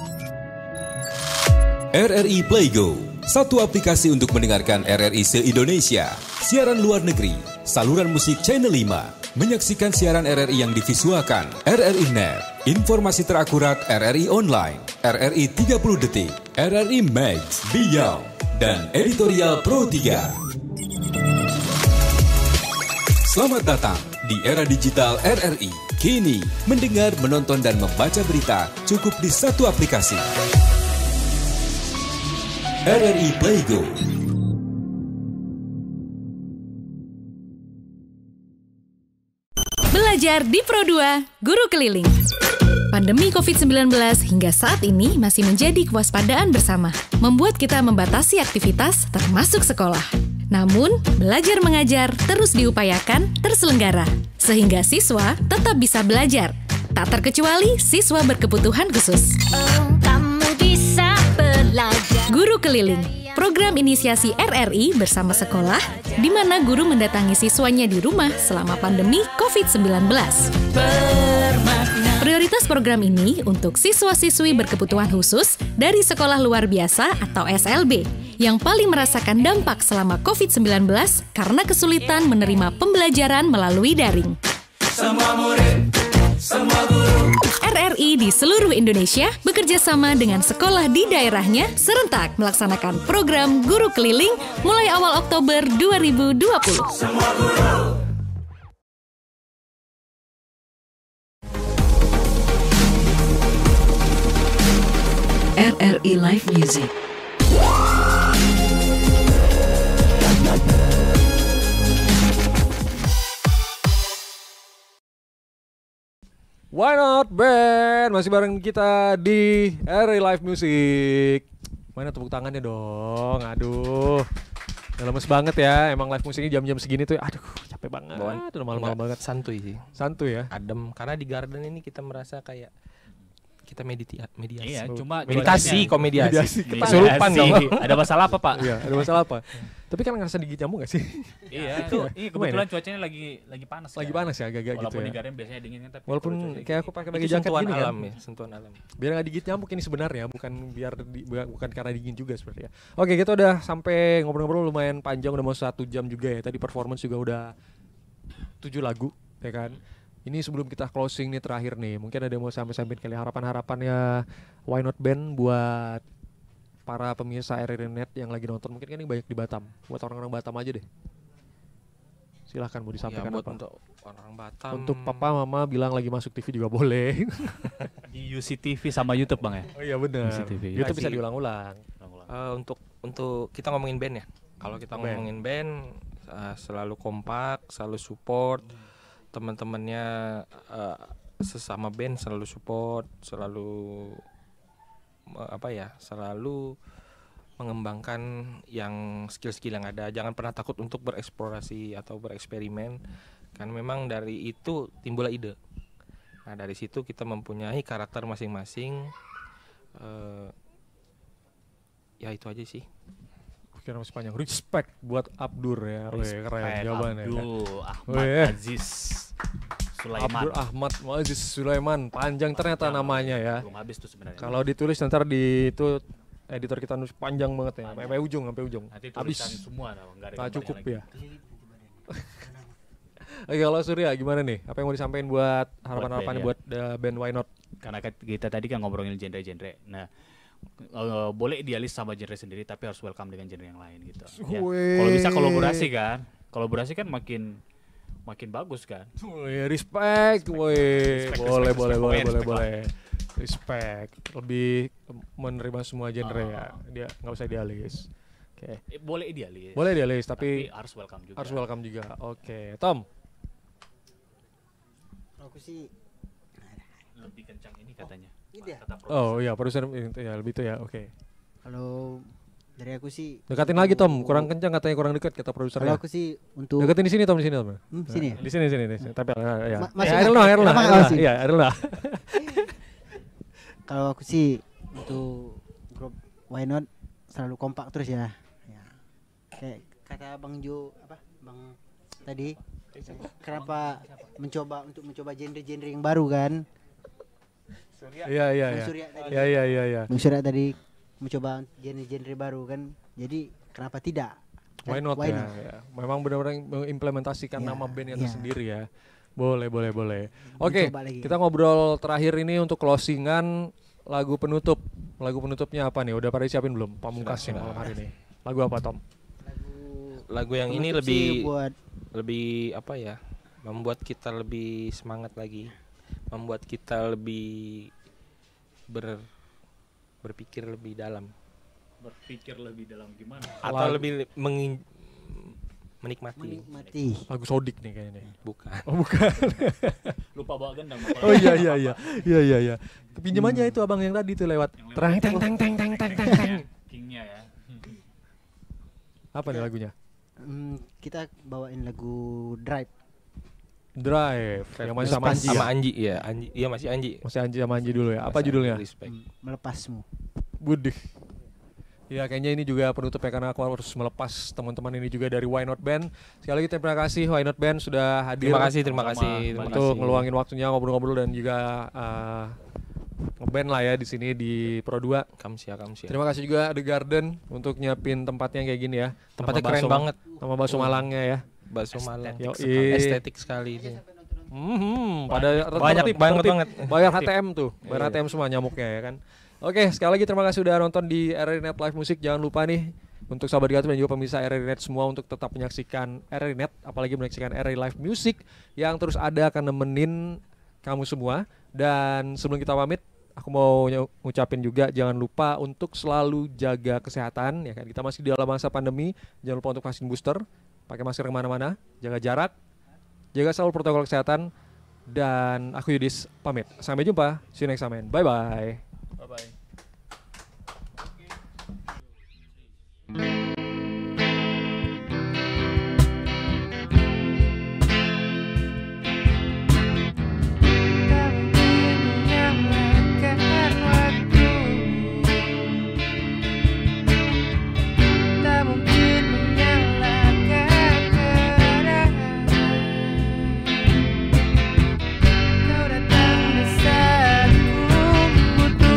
R R I Play Go, satu aplikasi untuk mendengarkan R R I se-Indonesia, siaran luar negeri, saluran musik Channel lima, menyaksikan siaran R R I yang divisualkan, R R I Net, informasi terakurat R R I Online, R R I tiga puluh detik, R R I Max, Beyond, dan editorial Pro tiga. Selamat datang di era digital R R I. Kini, mendengar, menonton, dan membaca berita cukup di satu aplikasi. R R I Play Go. Belajar di Pro dua, Guru Keliling. Pandemi covid sembilan belas hingga saat ini masih menjadi kewaspadaan bersama, membuat kita membatasi aktivitas termasuk sekolah. Namun, belajar mengajar terus diupayakan terselenggara, sehingga siswa tetap bisa belajar, tak terkecuali siswa berkebutuhan khusus. Oh, kamu bisa belajar. Guru Keliling, program inisiasi R R I bersama sekolah, di mana guru mendatangi siswanya di rumah selama pandemi covid sembilan belas. Prioritas program ini untuk siswa-siswi berkebutuhan khusus dari sekolah luar biasa atau S L B yang paling merasakan dampak selama covid sembilan belas karena kesulitan menerima pembelajaran melalui daring. Semua murid, semua guru. R R I di seluruh Indonesia bekerja sama dengan sekolah di daerahnya serentak melaksanakan program Guru Keliling mulai awal Oktober dua ribu dua puluh. Semua guru. R R I Live Music. Why Not Band masih bareng kita di R R I Live Music. Mana tepuk tangannya dong. Aduh. Udah lemes banget ya. Emang live musiknya jam-jam segini tuh. Aduh, capek banget. Bawaan Udah malam-malam banget. Santuy sih. Santuy ya. Adem. Karena di Garden ini kita merasa kayak kita mediti mediasi. Iya, cuma meditasi, kok mediasi. Kesurupan dong. Ada masalah apa, Pak? Iya, ada masalah apa? Tapi kan ngerasa digigit nyamuk gak sih? Iya, itu iya, kebetulan cuacanya lagi lagi panas. Lagi kan? panas ya, agak-agak gitu Walaupun ya. di Garden biasanya dingin kan, tapi walaupun kayak aku pakai baju jaket sentuhan gini alam kan. ya, sentuhan alam. Biar nggak digigit nyamuk ini sebenarnya, bukan biar di, bukan karena dingin juga sebenarnya. Oke, kita udah sampai ngobrol-ngobrol lumayan panjang, udah mau satu jam juga ya. Tadi performance juga udah tujuh lagu, ya kan. Ini sebelum kita closing nih terakhir nih, mungkin ada yang mau sampai-sampai kali harapan-harapannya Why Not Band buat para pemirsa R R I Net yang lagi nonton, mungkin kan yang banyak di Batam, buat orang-orang Batam aja deh. Silahkan mau disampaikan ya, apa? Untuk orang Batam. Untuk papa mama bilang lagi masuk T V juga boleh. Di U C T V sama YouTube Bang ya? Oh iya benar. U C T V. YouTube bisa diulang-ulang. Uh, untuk untuk kita ngomongin band ya. Kalau kita Band. ngomongin band uh, selalu kompak, selalu support. Teman-temannya uh, sesama band selalu support, selalu uh, apa ya? Selalu mengembangkan yang skill-skill yang ada. Jangan pernah takut untuk bereksplorasi atau bereksperimen. Kan memang dari itu timbullah ide. Nah, dari situ kita mempunyai karakter masing-masing. Uh, ya itu aja sih. Kira masih panjang. Respect buat Abdur ya. Weh, keren jawabannya. Abdur Ahmad Weh. Aziz Sulaiman. Abdur Ahmad Aziz Sulaiman. Panjang ternyata Panjang, namanya ya. belum habis tuh sebenarnya. Kalau ditulis nanti di itu editor kita nulis panjang banget ya. Sampai ujung, sampai ujung. Nanti Habis. tulisan semua nah, enggak ada Nggak gambarnya cukup lagi. ya. Oke, kalau Surya gimana nih? Apa yang mau disampaikan buat harapan-harapan band, buat, ya. uh, band Why Not? Karena kat- kita tadi kan ngobrolin genre-genre. Nah, uh, boleh idealis sama genre sendiri tapi harus welcome dengan genre yang lain gitu. Ya. Weh. Kalau bisa kolaborasi kan. Kolaborasi kan makin makin bagus kan. Woi, respect, woi, Respect, boleh, respect, boleh, respect. boleh, Respect boleh, lah. boleh, respect, lebih menerima semua genre ya, dia nggak usah idealis. Oke, Eh, boleh idealis. boleh idealis, tapi, Tapi harus welcome juga. harus welcome juga. Oke, Tom, Aku sih Lebih kencang ini katanya. Ini dia. Kata produser. oh iya, produser itu ya lebih itu ya, oke. Kalau dari aku sih Dekatin lagi Tom, kurang kencang katanya kurang dekat kata produsernya. Kalau aku sih untuk Deketin di sini Tom, di sini Tom. Hmm, sini ya? Di sini, sini, di sini. Tapi ya, ya. Ma- Eh, masuk I don't nggak? know, I don't know, Apa I nggak don't know. masuk? Iya, I don't know. kalau aku sih untuk grup Why Not selalu kompak terus ya. Ya. Kayak kata Bang Jo apa? Bang tadi kenapa mencoba untuk mencoba genre-genre yang baru kan? Iya iya Bang iya. Surya tadi. Iya iya iya iya. Bang Surya tadi mencoba genre-genre baru kan. Jadi kenapa tidak? Why Kan? not Why ya, not? ya. Memang benar-benar mengimplementasikan Ya, nama bandnya ya. itu sendiri ya. Boleh boleh boleh. Oke, Mencoba lagi. kita ngobrol terakhir ini untuk closingan lagu penutup. Lagu penutupnya apa nih? Udah pada siapin belum? Pamungkas Sudah, nih malam sudah. hari ini. Lagu apa Tom? Lagu yang ini Penutup lebih sih buat lebih apa ya? Membuat kita lebih semangat lagi. Membuat kita lebih ber berpikir lebih dalam. Berpikir lebih dalam gimana? Atau Lagu- lebih mengin- menikmati. menikmati. Lagu Sodik nih kayaknya. Bukan. Oh bukan. Lupa bawa gendang. Oh iya iya iya. Iya iya iya. Kepinjam aja itu abang yang tadi tuh lewat. Terang teng teng teng teng teng teng teng. Kingnya ya. Apa nih lagunya? Hmm, kita bawain lagu Drive. Drive. Yang masih sama Anji sama ya? Anji ya. Anji, iya masih Anji. Masih Anji sama Anji dulu ya. Apa Masih judulnya? Anji, Respect. Melepasmu. Budih. Ya kayaknya ini juga penutupnya karena aku harus melepas teman-teman ini juga dari Why Not Band. Sekali lagi terima kasih Why Not Band sudah hadir. Terima kasih, terima kasih, terima untuk kasih. ngeluangin waktunya ngobrol-ngobrol dan juga uh, ngeband lah ya di sini di Pro dua. Kamsia, kamsia. Terima kasih juga The Garden untuk nyiapin tempatnya kayak gini ya. Tempatnya Nama keren bakso- banget. Nama bakso Oh. Malangnya ya. Bakso Malang. Yo, Sekali. Estetik sekali itu. Hmm, pada Banyak tertib, banget tertib. banget. Bayar H T M tuh, bayar Iya. H T M semua nyamuknya ya kan. Oke, sekali lagi terima kasih udah nonton di R R I Net Live Music. Jangan lupa nih untuk sahabat Gatot dan juga pemirsa R R I Net semua untuk tetap menyaksikan R R I Net, apalagi menyaksikan R R I Live Music yang terus ada akan nemenin kamu semua. Dan sebelum kita pamit, aku mau ny- ngucapin juga jangan lupa untuk selalu jaga kesehatan ya kan. Kita masih di dalam masa pandemi, jangan lupa untuk vaksin booster, pakai masker kemana-mana, jaga jarak, jaga selalu protokol kesehatan. Dan aku Yudis pamit. Sampai jumpa. See you next time. Bye bye. Bye bye. Tak mungkin menyalahkan keadaan. Kau datang di saat ku butuh.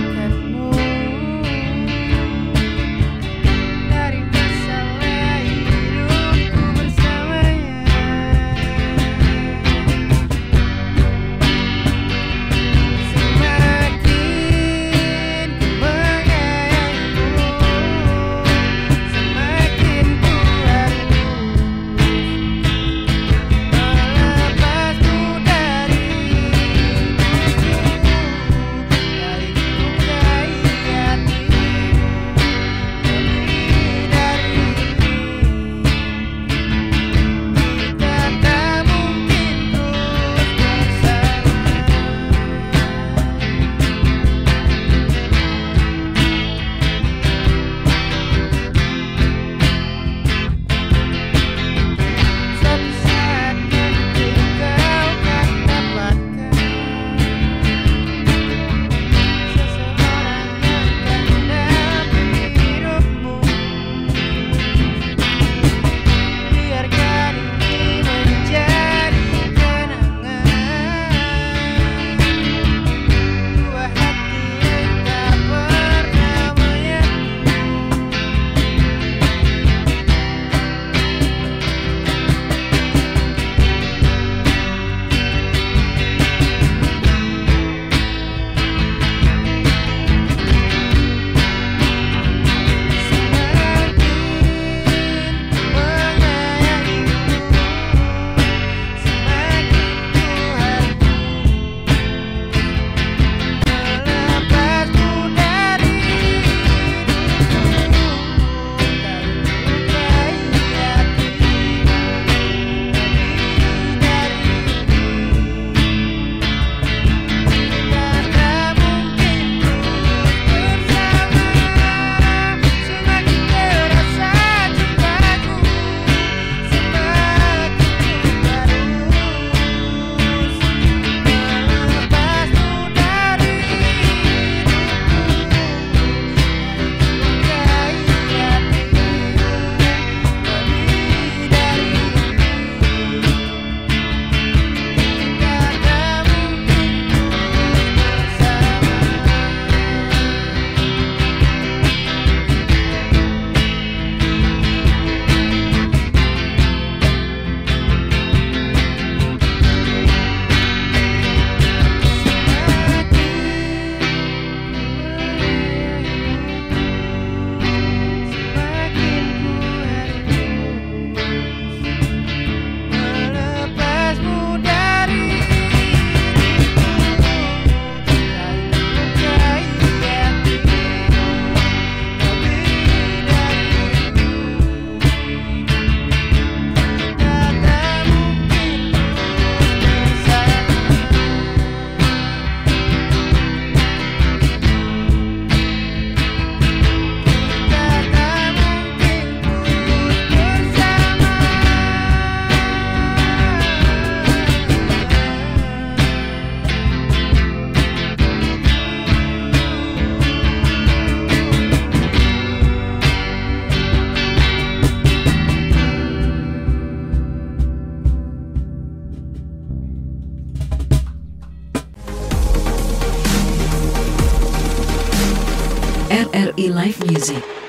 R R I Live Music.